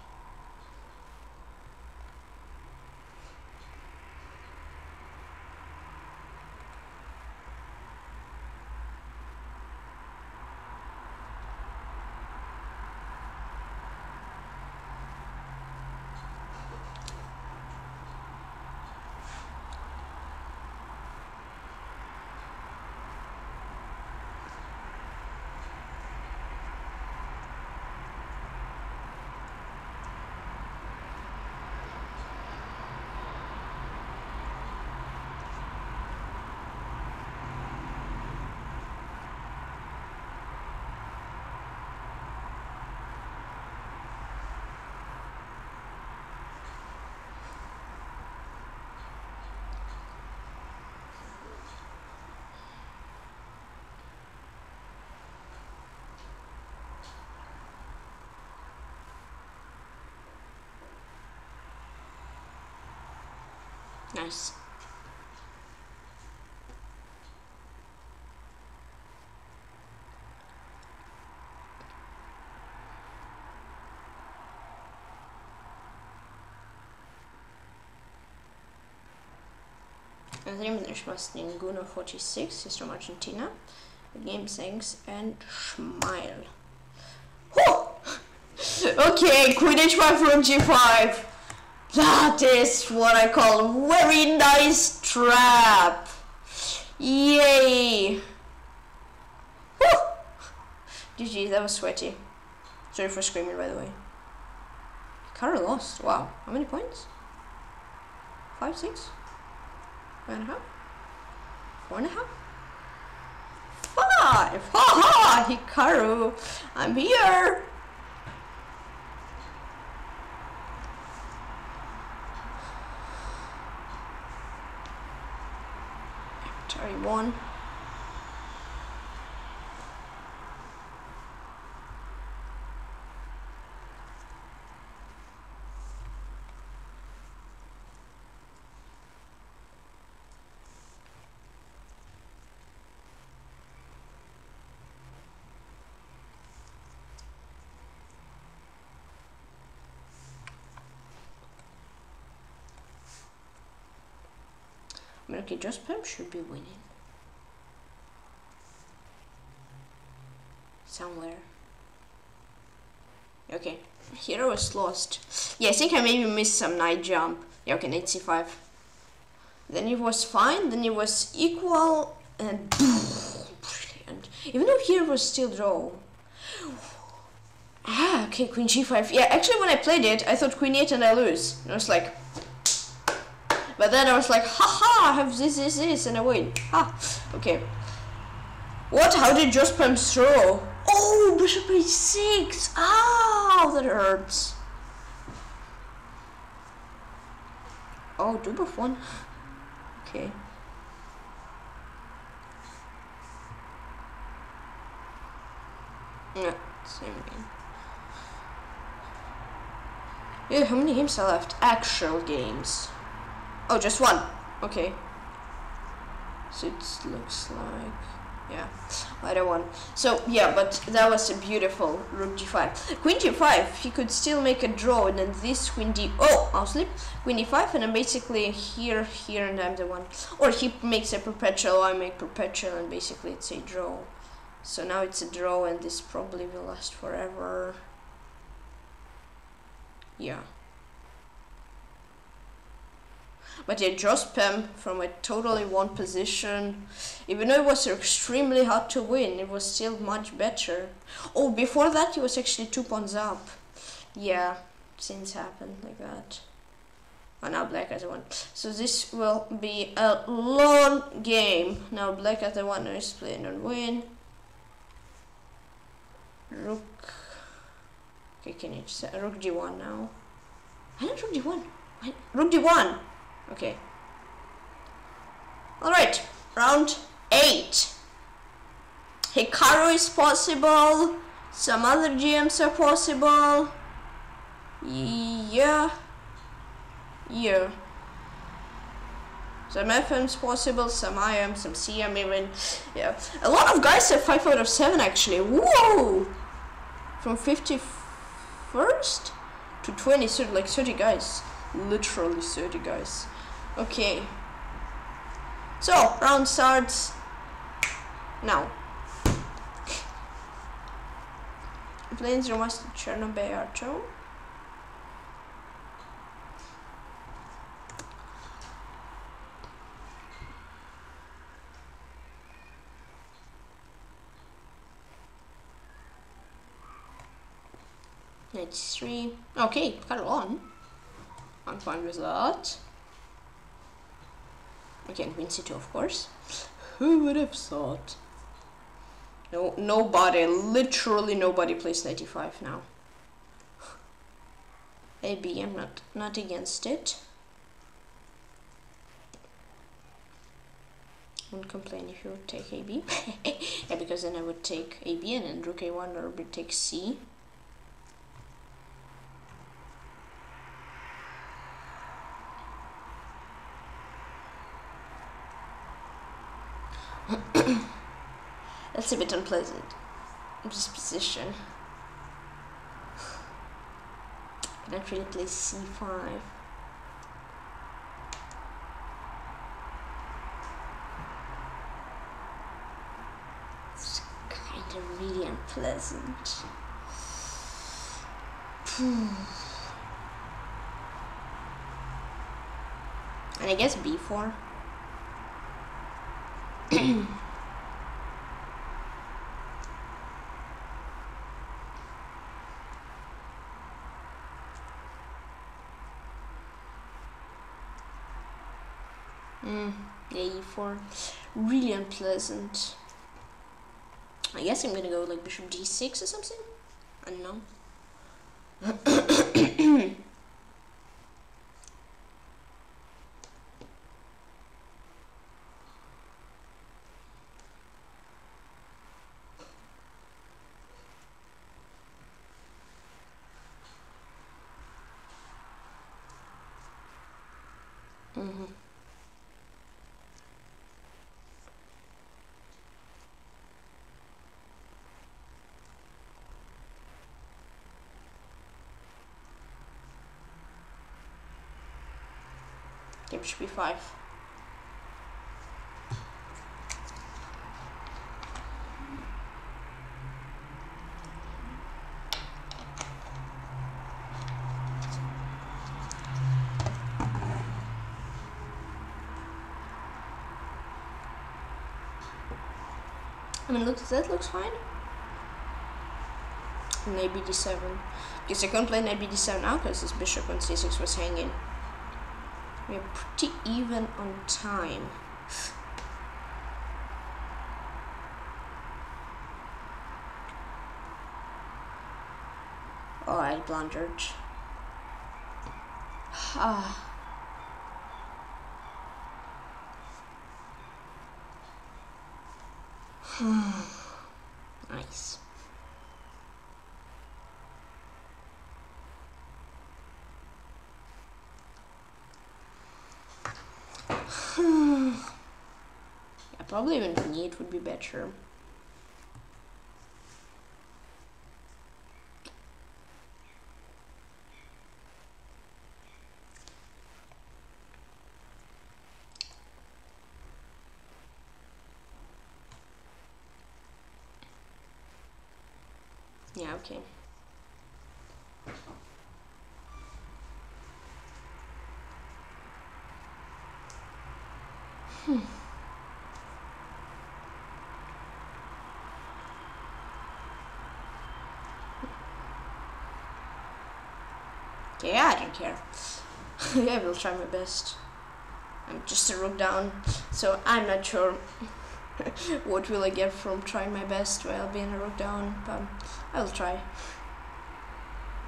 Nice. André Schmastin Guno 46, he's from Argentina. The game thanks and smile. Okay, queen h5 from g5. That is what I call very nice trap. Yay. Woo! GG, that was sweaty. Sorry for screaming, by the way. Cara lost. Wow. How many points? 5, 6? 5.5? 4.5? 5! Haha! Hikaru! I'm here! Sorry, 1. Okay, just Pep should be winning. Somewhere. Okay, hero was lost. Yeah, I think I maybe missed some knight jump. Yeah, okay, knight c5. Then it was fine, then it was equal, and brilliant. Even though here was still draw. Ah, okay, queen g5. Yeah, actually when I played it, I thought queen 8 and I lose. And I was like... But then I was like, haha, I have this, and I win. Ha, okay. What? How did Jospem throw? Oh, bishop h6. Ow, that hurts. Oh, Dubov won. Okay. Yeah, same game. Yeah, how many games are left? Actual games. Oh, just one. Okay. So it looks like... Yeah, I won. So, yeah, but that was a beautiful rook g5. Queen g5, he could still make a draw, and then this queen d... Oh, I'll sleep. Queen d5, and I'm basically here, and I'm the one. Or he makes a perpetual, I make perpetual, and basically it's a draw. So now it's a draw, and this probably will last forever. Yeah. But yeah, Jospem from a totally won position, even though it was extremely hard to win, it was still much better. Oh, before that he was actually 2 pawns up. Yeah, things happen like that. Oh, now black has won. So this will be a long game. Now black has the one who is playing on win. Rook Okay, can you just rook d1 now? I don't rook d1. Rook d1. Okay. All right, round 8. Hikaru is possible. Some other GMs are possible. Yeah. Some FM's possible, some IM, some CM even. Yeah. A lot of guys have 5 out of 7 actually. Whoa! From 51st to 23rd, like 30 guys. Literally 30 guys. Okay. So, round starts now. Plains Remastered Chernobyl Archo. '93. Okay, Carlon. I'm fine with that. Okay, and Queen C2, of course. Who would have thought? No, nobody, literally nobody plays 95 now. AB, I'm not against it. Wouldn't complain if you would take AB. Yeah, because then I would take AB and then Rook A1 or would take C. That's a bit unpleasant. This position. I can't really play C5. It's kind of really unpleasant. And I guess B4. Yeah, E4. Really unpleasant. I guess I'm gonna go like bishop D6 or something. I don't know. Okay, bishop B5. I mean, that looks fine. Knight B7. Because I can't play Knight B7 now because this bishop on C6 was hanging. We're pretty even on time. Oh, I blundered. Nice. Yeah, probably even D8 would be better. Yeah, okay. Yeah, I don't care. Yeah, I will try my best. I'm just a rook down, so I'm not sure what will I get from trying my best while being a rook down, but I will try.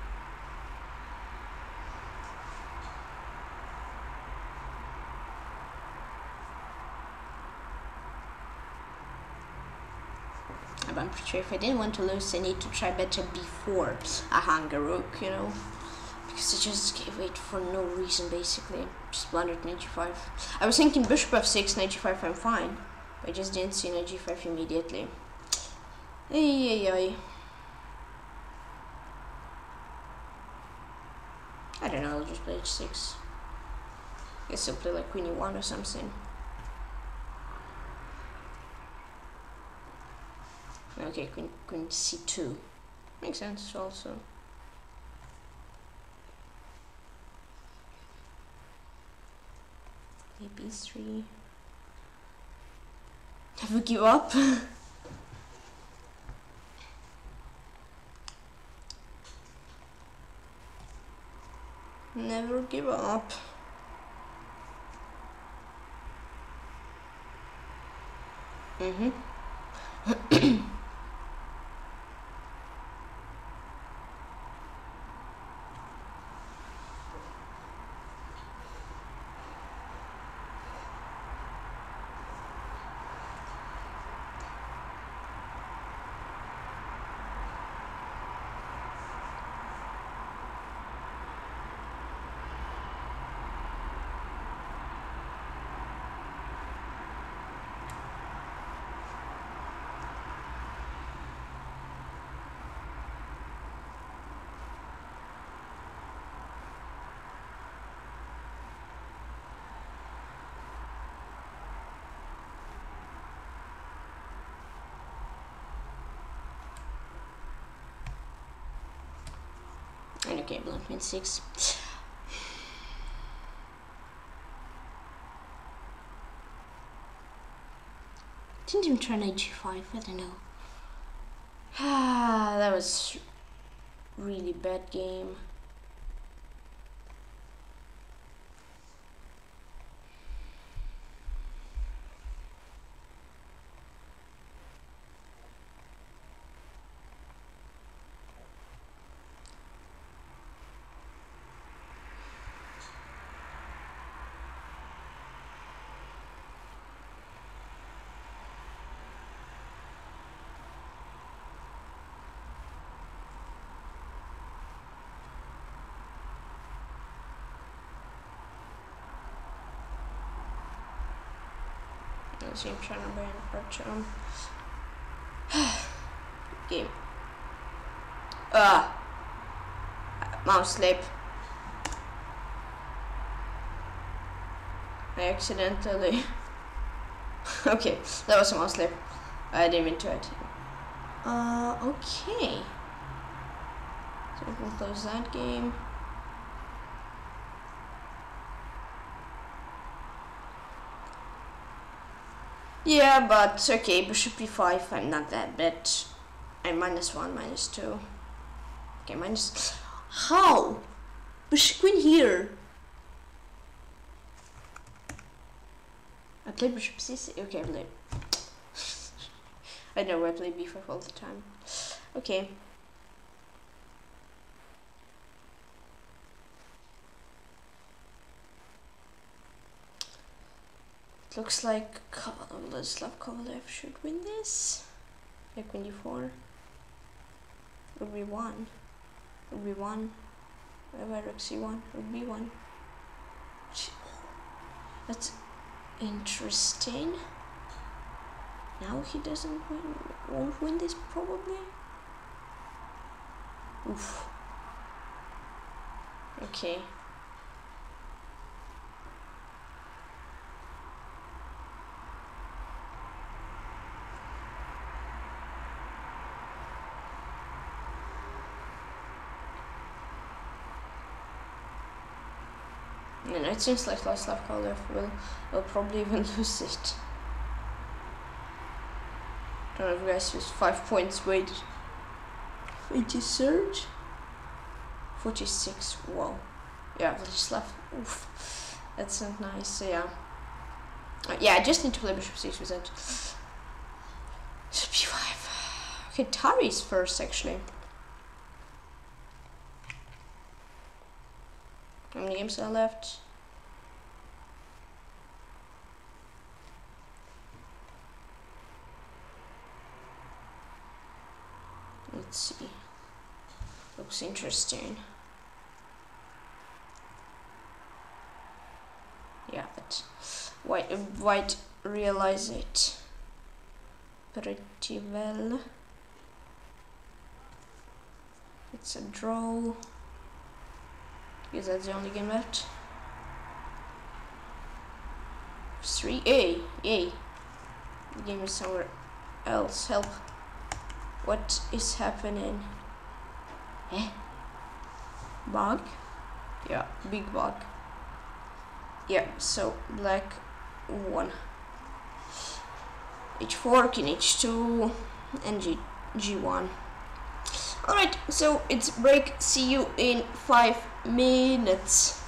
pretty sure if I didn't want to lose, I need to try better before I hang a rook, you know? Because I just gave it for no reason, basically. Just blundered knight g5. I was thinking bishop f6, knight g5, I'm fine. But I just didn't see knight g5 immediately. Ay, ay, ay. I don't know, I'll just play h6. Guess I'll play like queen e1 or something. Okay, queen c2. Makes sense also. b3. Never give up. Never give up. And okay, blunt mid 6. Didn't even try knight g5, I don't know. That was really bad game. See, I'm trying to burn apart game. Mouse slip. I accidentally. Okay, that was a mouse slip. I didn't mean to it. Okay. So we can close that game. Yeah, but okay, bishop b5, I'm not that bad. I'm -1, -2. Okay, minus. How? Bishop queen here. I play bishop c6. Okay, I play. I know I play b5 all the time. Okay. Looks like Vladislav Kovalev should win this. Like queen d4. Rook b1. Rook b1. Rook c1. Rook b1. That's interesting. Now he won't win this probably. Oof. Okay. And it seems like Vladislav Kovalev will probably even lose it. Don't know if you guys use 5 points. Wait. 23rd? 46. Wow. Yeah, Vladislav. Oof. That's not nice. So yeah. Yeah, I just need to play bishop 6 with that. b5. Okay, Tari's first actually. How many games are left? Let's see. Looks interesting. Yeah, but white realize it pretty well. It's a draw. Because that's the only game left. 3A. Yay. The game is somewhere else. Help. What is happening? Eh? Bug? Yeah, big bug. Yeah, so black won. H4, king H2, and G1. Alright, so it's break. See you in 5 minutes.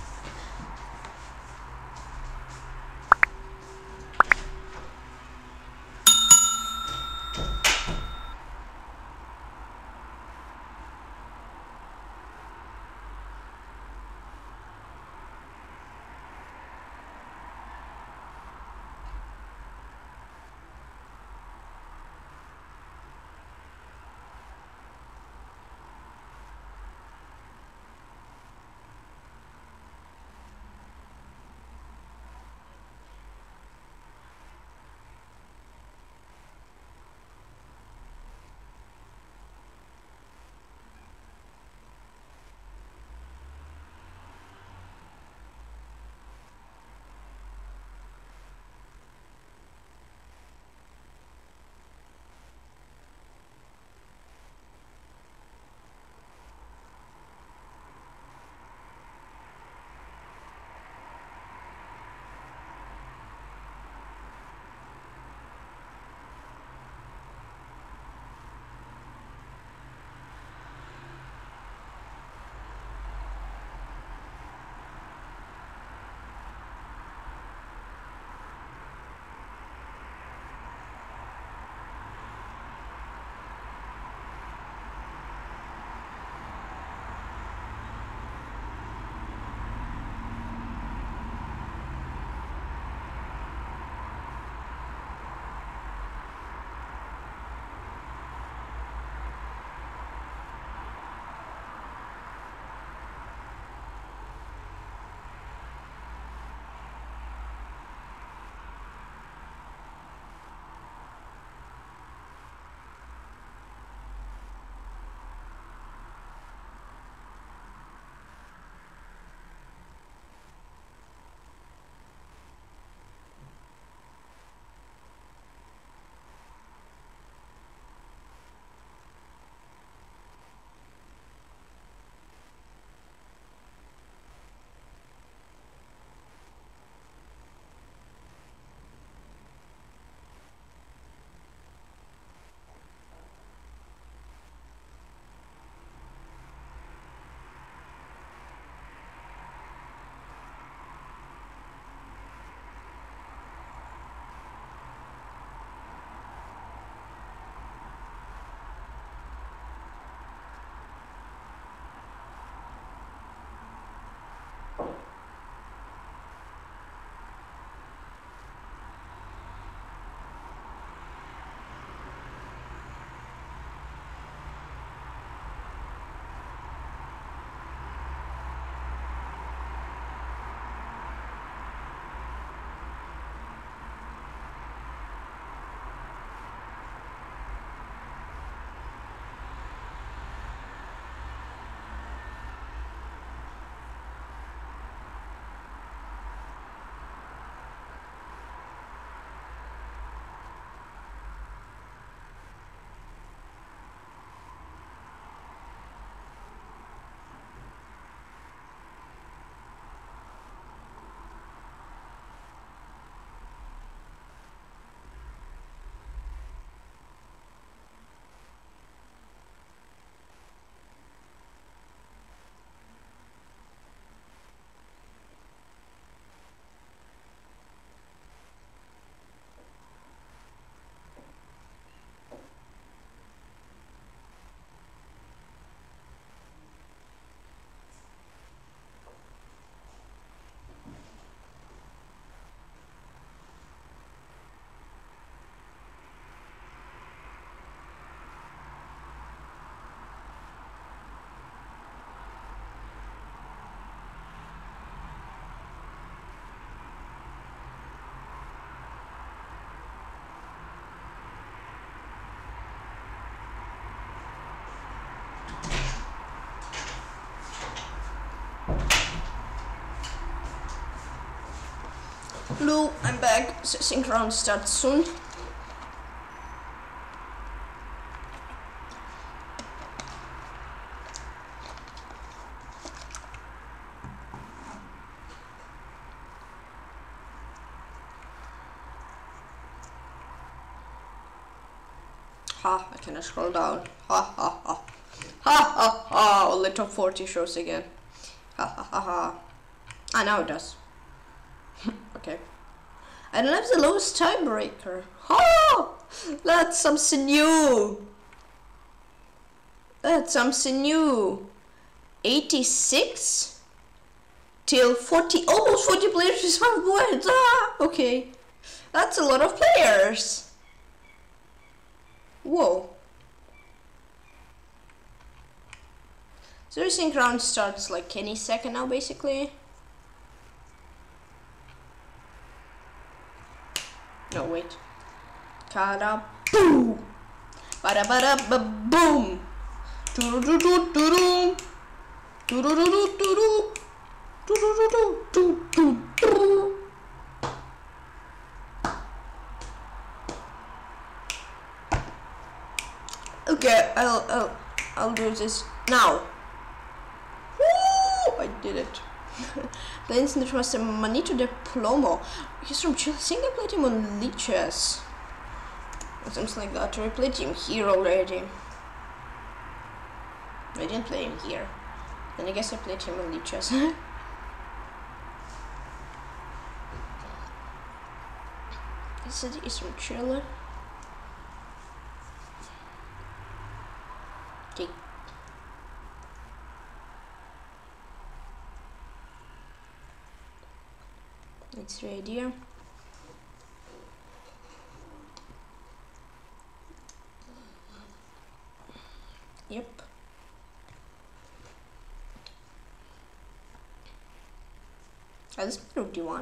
Hello, I'm back. Sync round starts soon. Ha, I cannot scroll down. Ha ha ha. Ha ha ha. Only top 40 shows again. Ha ha ha ha. Ah, now it does. Okay. I don't have the lowest tiebreaker. Oh, that's something new. That's something new. 86 till 40, almost 40 players with 5 points. Ah, okay. That's a lot of players. Whoa. So the sync round starts like any second now, basically. No, wait. Kada boom. Bada bada ba boom. Do do do do do. Do do do do do. Do do do do do do. Okay, I'll do this now. Woo! I did it. The instant master Manito de Plomo. He's from Chile. I think I played him on Lichess. Or something like that. Or I played him here already. I didn't play him here. Then I guess I played him on Lichess. He said he's from Chile. Okay. It's right here. Yep. Oh, this is rook d1.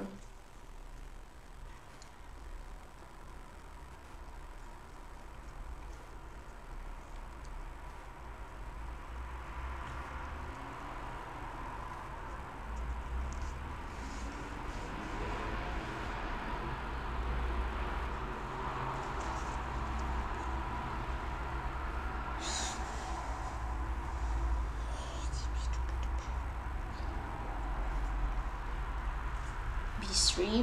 B3.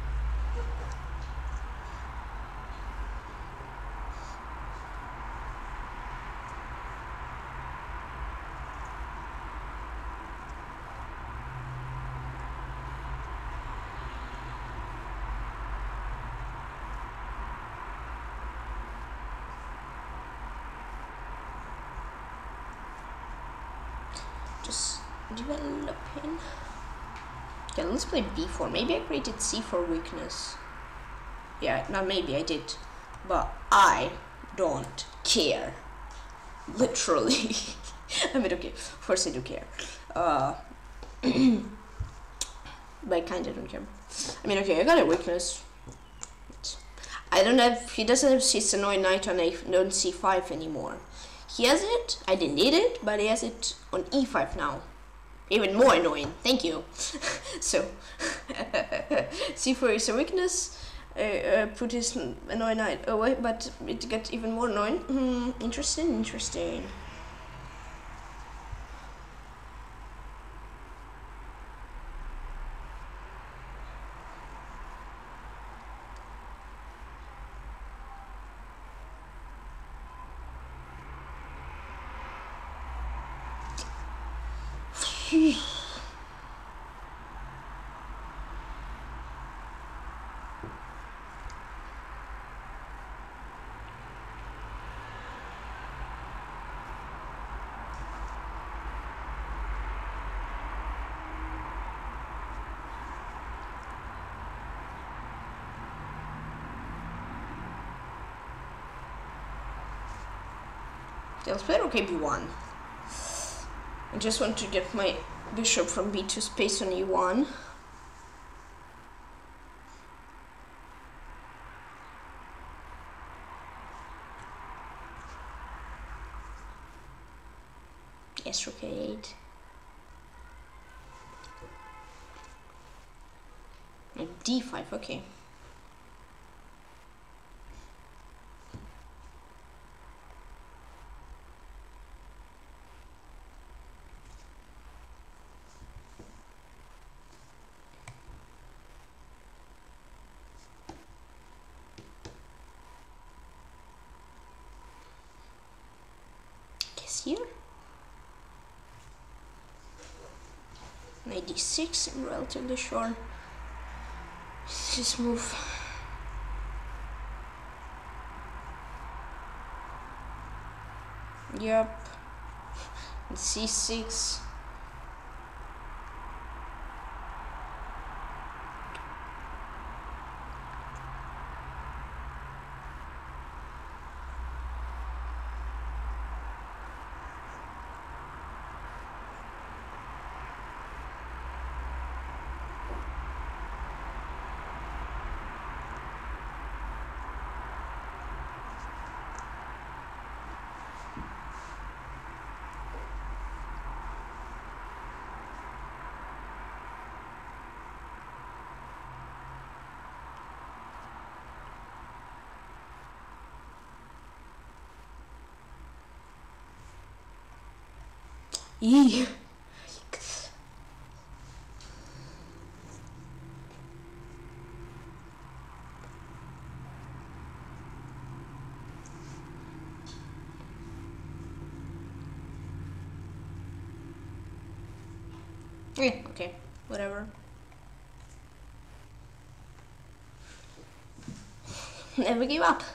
Just developing. Okay, let's play b4. Maybe I created c4 weakness. Yeah, not maybe, I did. But I don't care. Literally. I mean, okay, of course I do care. But I kinda don't care. I mean, okay, I got a weakness. I don't have, he doesn't have his annoying knight on c5 anymore. He has it, I deleted it, but he has it on e5 now. Even more annoying, thank you. So, c4 is a weakness, put his annoying knight away, but it gets even more annoying. Interesting, interesting. Let's play rook b1. I just want to get my bishop from b2 space on e1. Yes, rook a8. And d5, okay. Guess here. Knight d6 and relatively short. Just move. Yep. And c6. Eee. Okay, whatever. Never give up.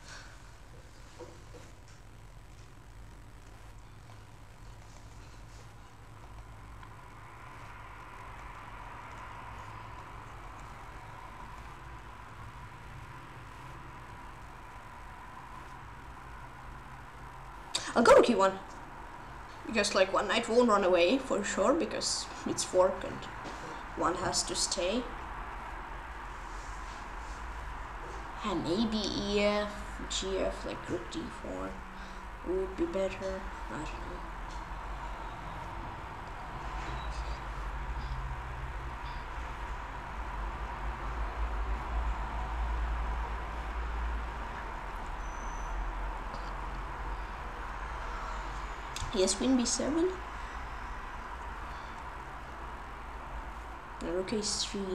I'll go to Q1. Because like one knight won't run away for sure because it's fork and one has to stay. And maybe EF, GF, like rook d4 would be better. I don't know. Yes, queen b7. And rook h3.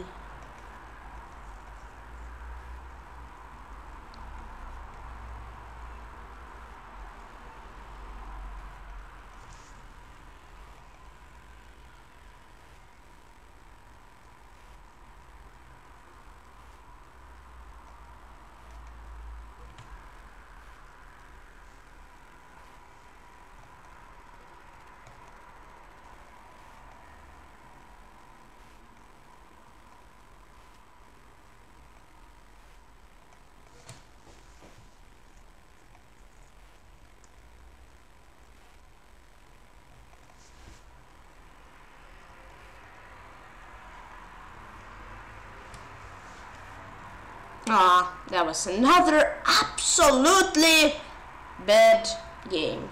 Ah, that was another absolutely bad game.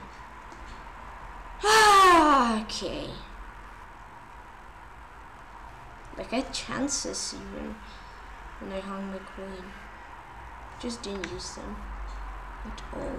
Okay. Like I had chances even when I hung my queen. Just didn't use them at all.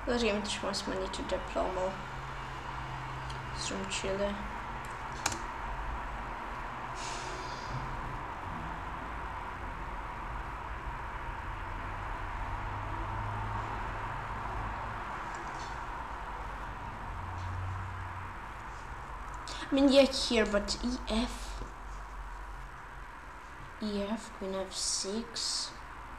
Let's give too much money to Diplomo. It's from Chile. I mean, yeah, here, but EF. EF, queen f6.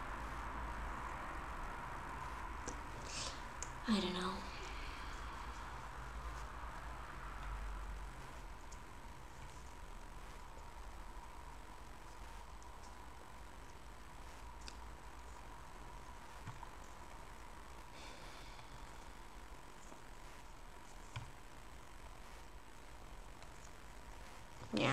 I don't know. Yeah.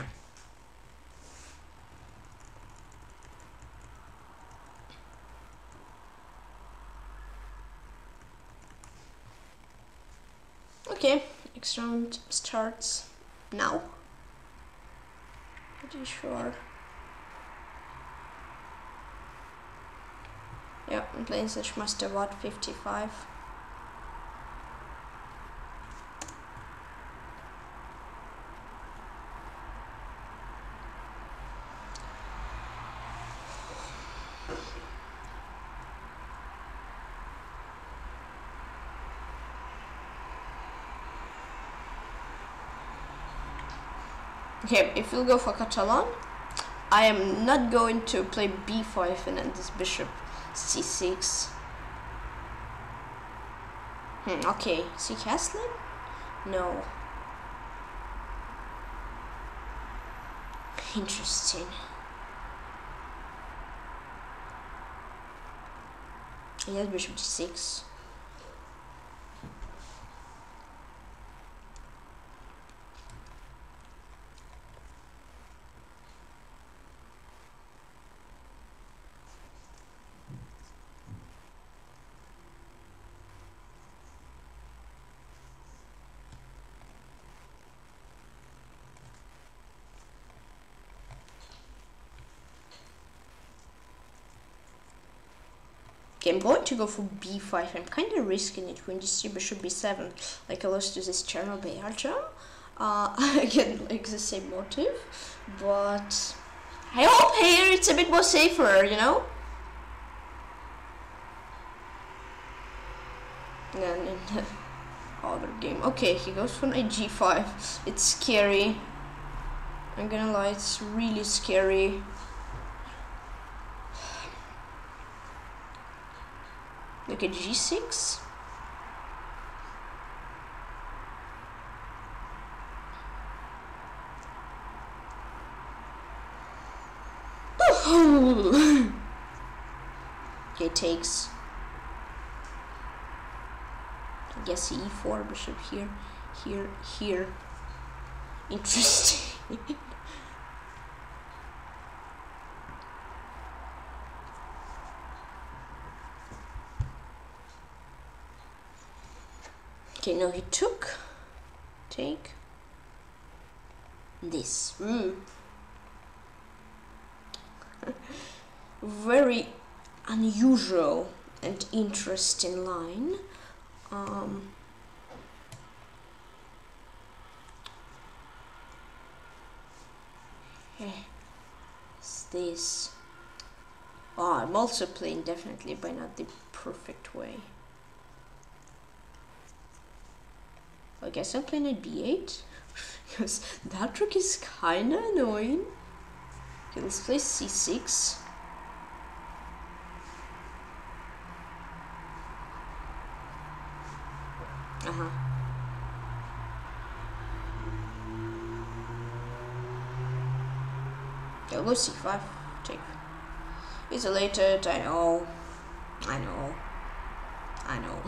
Okay, next round starts now. Pretty sure. Yeah, I'm playing such Master Watt 55. Okay, if we'll go for Catalan, I am not going to play b5 and then this bishop c6. Okay, C castling? No. Interesting. Yes, bishop d6. Okay, I'm going to go for b5. I'm kind of risking it. Queen d3, bishop b7. Like I lost to this Chernobyl Archer. Again, like the same motive, but I hope here it's a bit more safer, you know. And then in the other game, okay, he goes for knight g5. It's scary. I'm gonna lie, it's really scary. Look at g6. Okay, takes. I guess e4, bishop here, here, here. Interesting. Okay, now he took. Take. This. Very unusual and interesting line. Is this? Oh, I'm also playing definitely, but not the perfect way. I guess I'm playing at b8 because that rook is kinda annoying. Okay, let's play c6. I'll go c5. Take. Isolated. I know. I know. I know.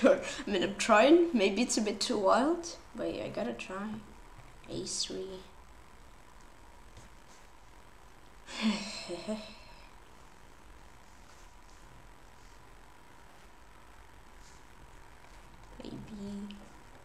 sure. I mean, I'm trying. Maybe it's a bit too wild, but yeah, I gotta try. A3. Maybe.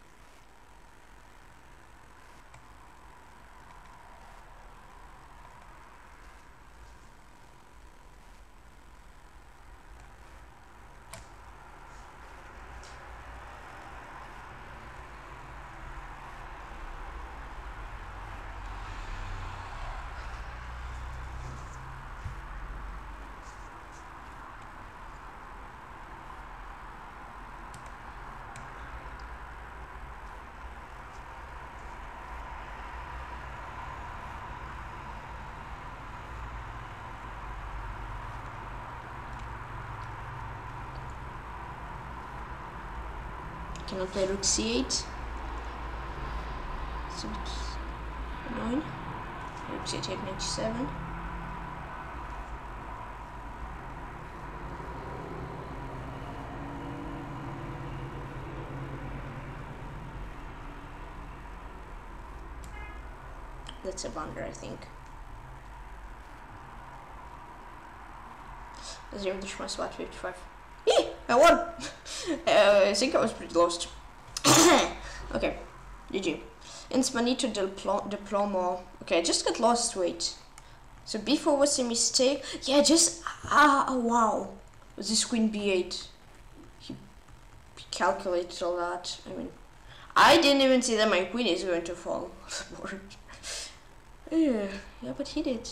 Can I play rook c8? So it's annoying. Rook c8, take knight g7. That's a blunder, I think. Zero to my spot 55. I won! I think I was pretty lost. Okay, GG. Insmanito Diplomo. Okay, I just got lost, wait. So b4 was a mistake. Yeah, just, wow. Was this queen b8? He calculated all that. I mean, I didn't even see that my queen is going to fall off the board. Yeah, but he did.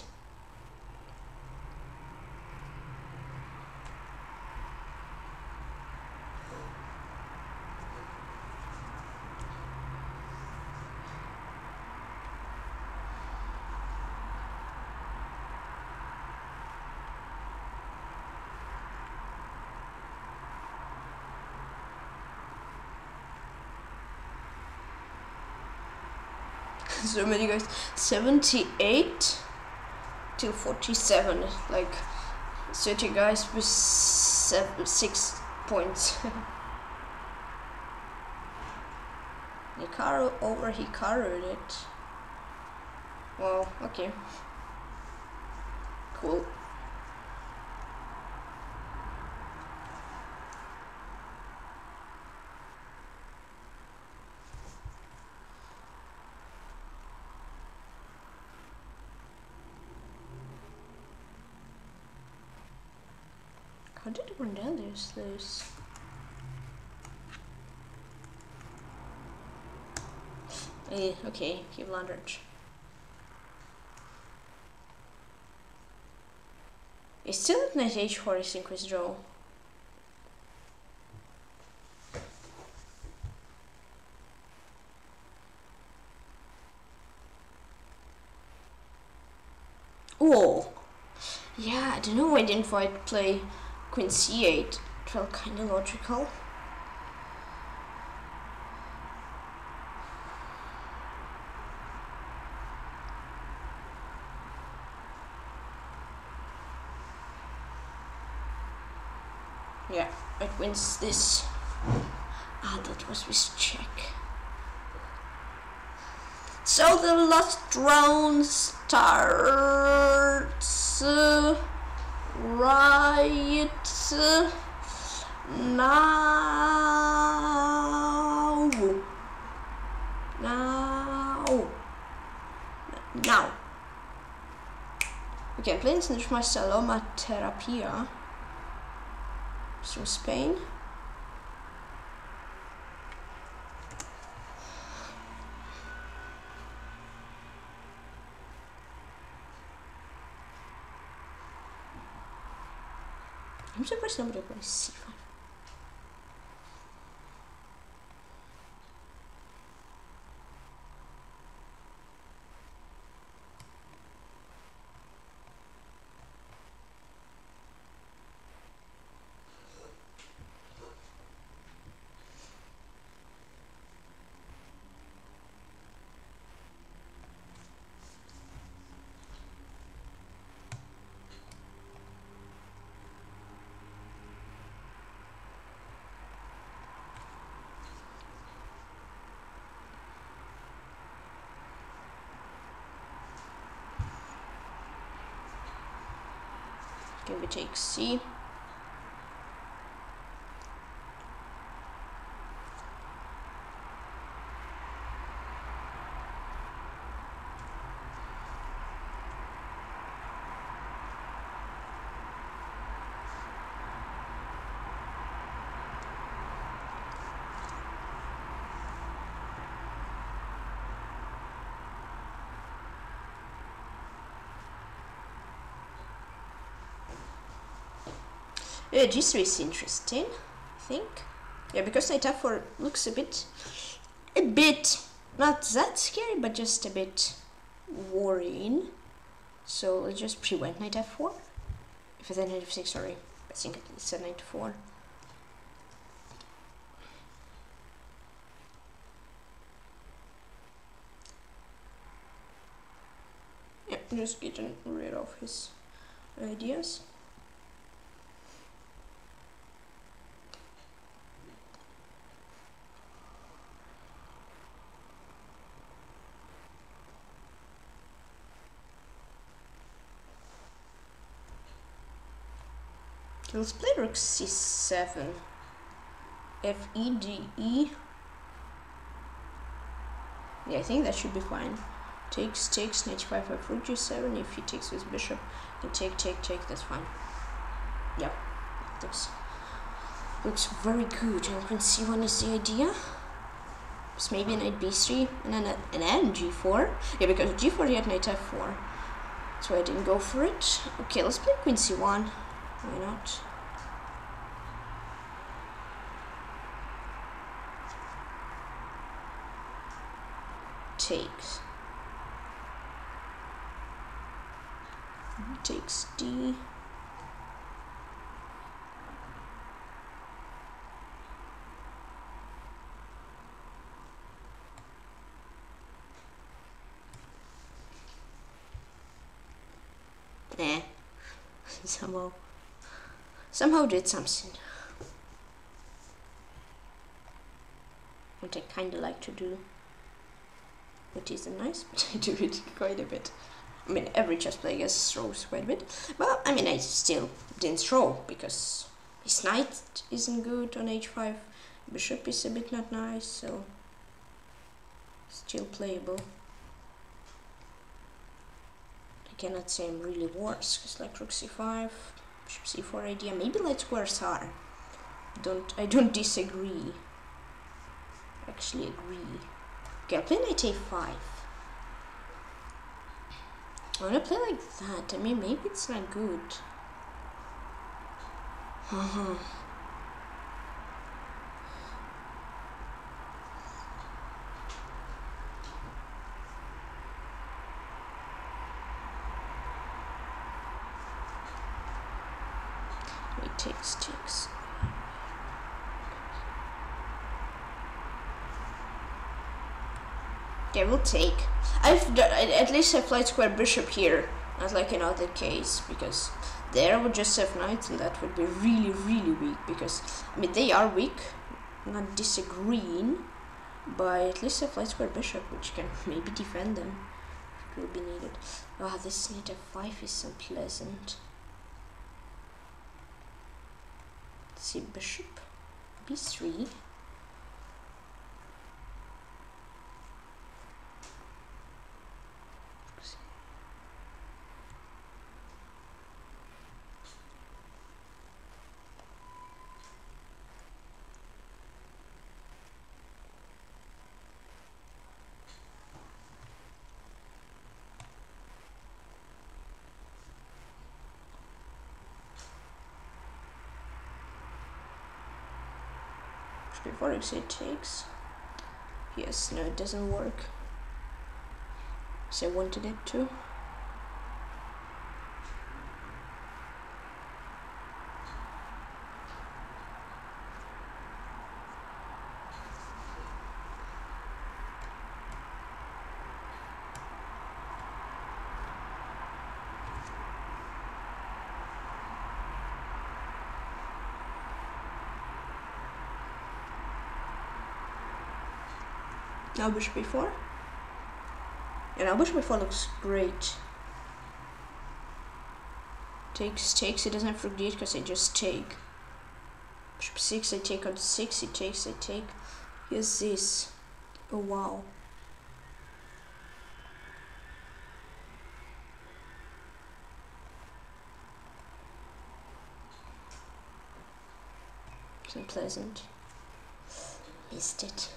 So many guys. 78 till 47. Like 30 guys with 6 points. Hikaru over Hikaru'd it. Well, okay. Cool. How did Rondellius lose? Okay, he blundered. It's still at knight h4, I think, with draw. Oh! Yeah, I don't know why didn't White play Queen c8. It felt kinda logical. Yeah, White wins this. That was with check. So the last round starts right now. Now. Okay, I'm playing my Saloma Terapia from Spain. I'm surprised nobody plays c5. Okay, we take C. G3 is interesting, I think. Yeah, because knight f4 looks a bit, not that scary, but just a bit worrying. So let's just prevent knight f4. If it's knight f6, sorry, I think it's a knight 4. Yeah, just getting rid of his ideas. Let's play rook c7. F, E, D, E. Yeah, I think that should be fine. Takes, knight 5, rook g7. If he takes with bishop, then take, that's fine. Yep, looks very good. And queen c1 is the idea. So maybe knight b3 and then g4. Yeah, because g4 yet knight f4. So I didn't go for it. Okay, let's play queen c1. Why not? Takes D. Nah. Somehow did something. What I kinda like to do. It isn't nice, but I do it quite a bit. I mean, every chess player gets throws quite a bit. But I mean, I still didn't throw because his knight isn't good on h5. Bishop is a bit not nice, so still playable. I cannot say I'm really worse because like rook c5, bishop c4 idea. Maybe light squares are. I don't disagree. Actually agree. Okay, I'll play knight a5. I wanna play like that. I mean, maybe it's not good. It takes. Okay, we'll take. At least I've light square bishop here, not like in other case, because there I would just have knights and that would be really, really weak, because, I mean, they are weak, I'm not disagreeing, but at least I've light square bishop, which can maybe defend them, if it will be needed. Ah, this knight f5 is unpleasant. Let's see, bishop b3. Before it takes. Yes, no, it doesn't work. So I wanted it to. Now bishop b4. And now bishop b4 looks great. Takes, he doesn't have rook d8 because I just take. Bishop 6, I take on 6, he takes, I take. Here's this. Oh wow. It's unpleasant. Missed it.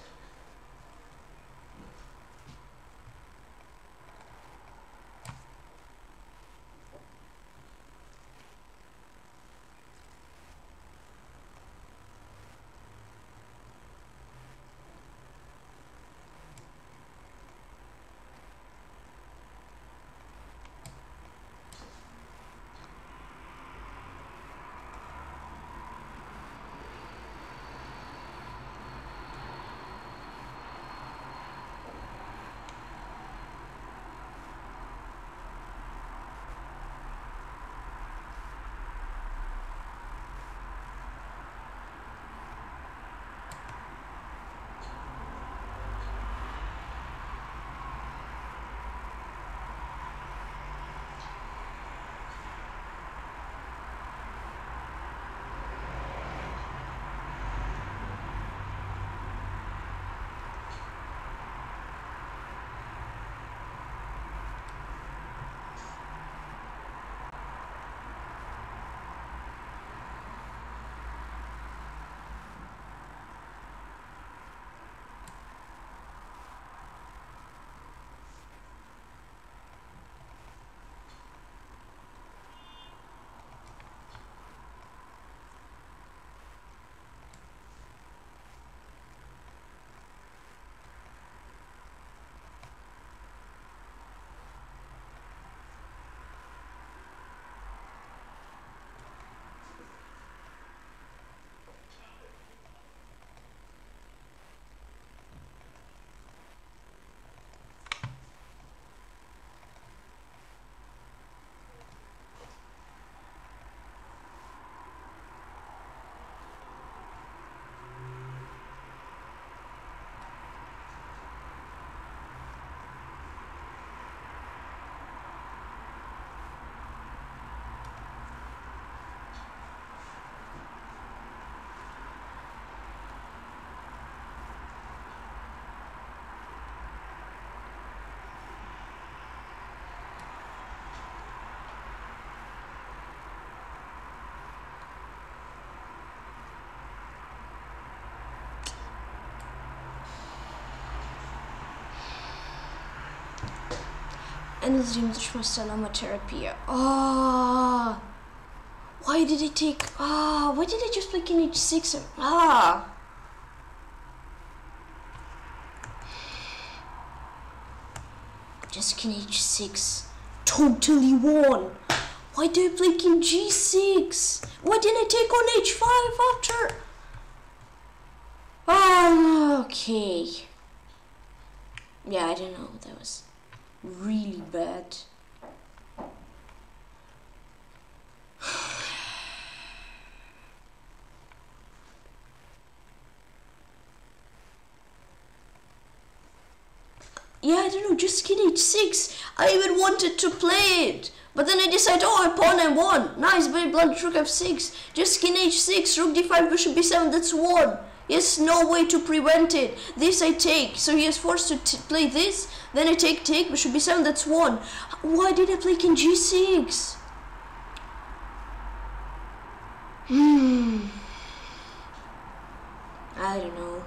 Enzym therapy. Ah, why did it take? Ah, why did I just play king h6? Ah, just king h6. Totally won. Why do I play king g6? Why didn't I take on h5 after? Ah, okay. Yeah, I don't know. That was really bad. Yeah, I don't know, just king h6. I even wanted to play it, but then I decided, oh, I pawn and won. Nice, very blunt, rook f6. Just king h6, rook d5, bishop b7, that's won. Yes, no way to prevent it. This I take, so he is forced to play this. Then I take, bishop b7, that's won. Why did I play king g6? I don't know.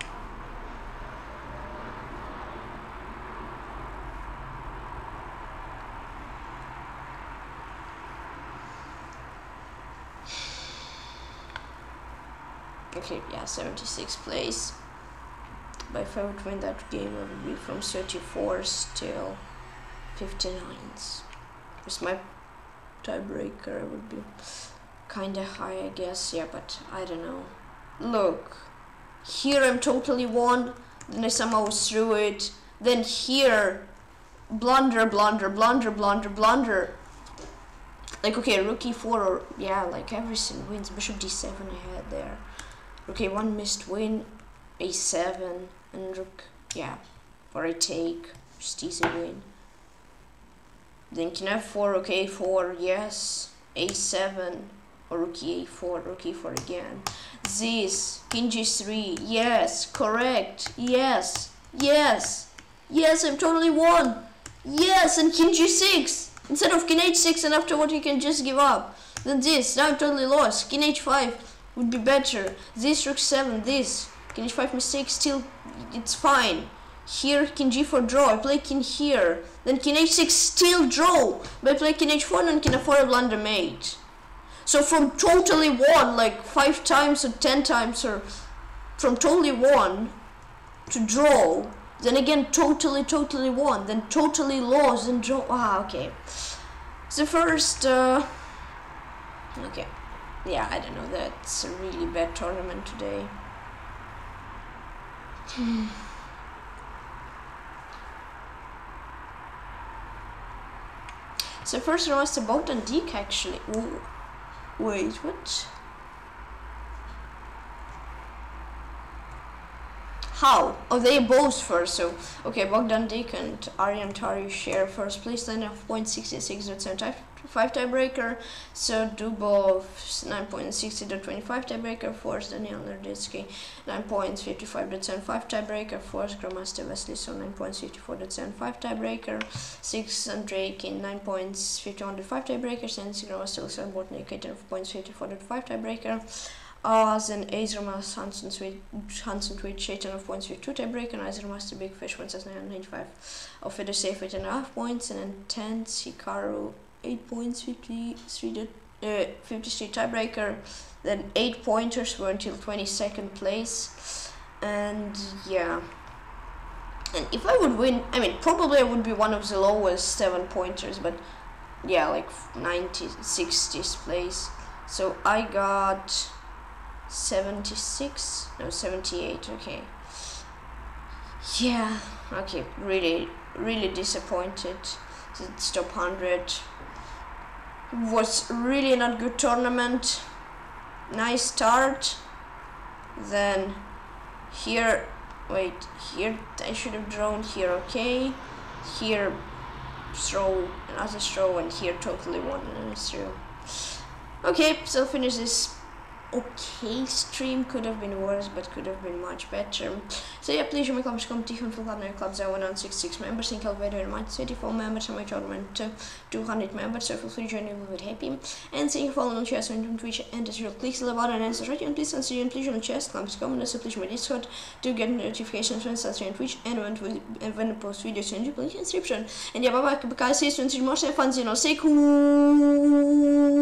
Okay, yeah, 76 place. But if I would win that game, it would be from 34s till 59s. With my tiebreaker, it would be kinda high, I guess. Yeah, but I don't know. Look, here I'm totally won. Then I somehow was through it. Then here, blunder, blunder, blunder, blunder, blunder. Like, okay, rook e4, or yeah, like everything wins. Bishop d7 I had there. Okay, one missed win, a7, and rook, yeah, or I take, just easy win. Then king f4, okay, 4, yes, a7, or rook e8, rook e4 again. This, king g3, yes, correct, yes, yes, yes, I've totally won, yes, and king g6, instead of king h6, and afterward you can just give up. Then this, now I'm totally lost, king h5 would be better, this, rook 7, this, king h5 mistake, still, it's fine. Here, king g4 draw, I play king here, then king h6 still draw, but I play king h4 and king f4 blunder mate. So from totally won, like 5 times or 10 times, or from totally won to draw, then again totally won, then totally lost and draw. Ah, okay. The first, okay, yeah, I don't know, that's a really bad tournament today. So first one was the Bogdan Dik actually. Ooh. Wait, what? How? Oh, they both first, so okay, Bogdan Dik and Aryan Tari share first place, then of 0.66.75 tiebreaker, so Dubov 9.60.25 tiebreaker, fourth Daniel Nerditsky 9.55.75 tiebreaker, fourth Grandmaster Vasily so 9.54.75 tiebreaker, sixth Andreikin 9.51.5 tiebreaker, and Grandmaster Alexander Botnik 8.54.5 tiebreaker. Then Azermas Hansen Tweet Shaitan of 0.52 tiebreaker, and Azermaster Big Fish 1.995 of Feder Safe 8.5 points, and then 10th Hikaru 8 points 53 tiebreaker. Then 8 pointers were until 22nd place, and yeah. And if I would win, I mean, probably I would be one of the lowest 7 pointers, but yeah, like 60th place. So I got 76, no, 78, okay. Yeah, okay, really disappointed. The top 100 was really not good tournament. Nice start. Then here, wait, here I should have drawn here, okay. Here throw, another throw, and here totally won another throw. Okay, so finish this okay stream. Could have been worse, but could have been much better. So yeah, please join my club's competition for Club 9 Clubs. I 166 members. Thank you very much. 34 members on my tournament, 200 members. So feel free to join me, we'll be happy. And thank you for following on chess on Twitch and as usual. Click the button and subscribe. And please consider and please join chess clubs. Comment and please my Discord to get notifications when I start on Twitch and when I post videos in the link in the description. And yeah, bye bye. Because see you soon. See you more. Have fun. You know, stay cool.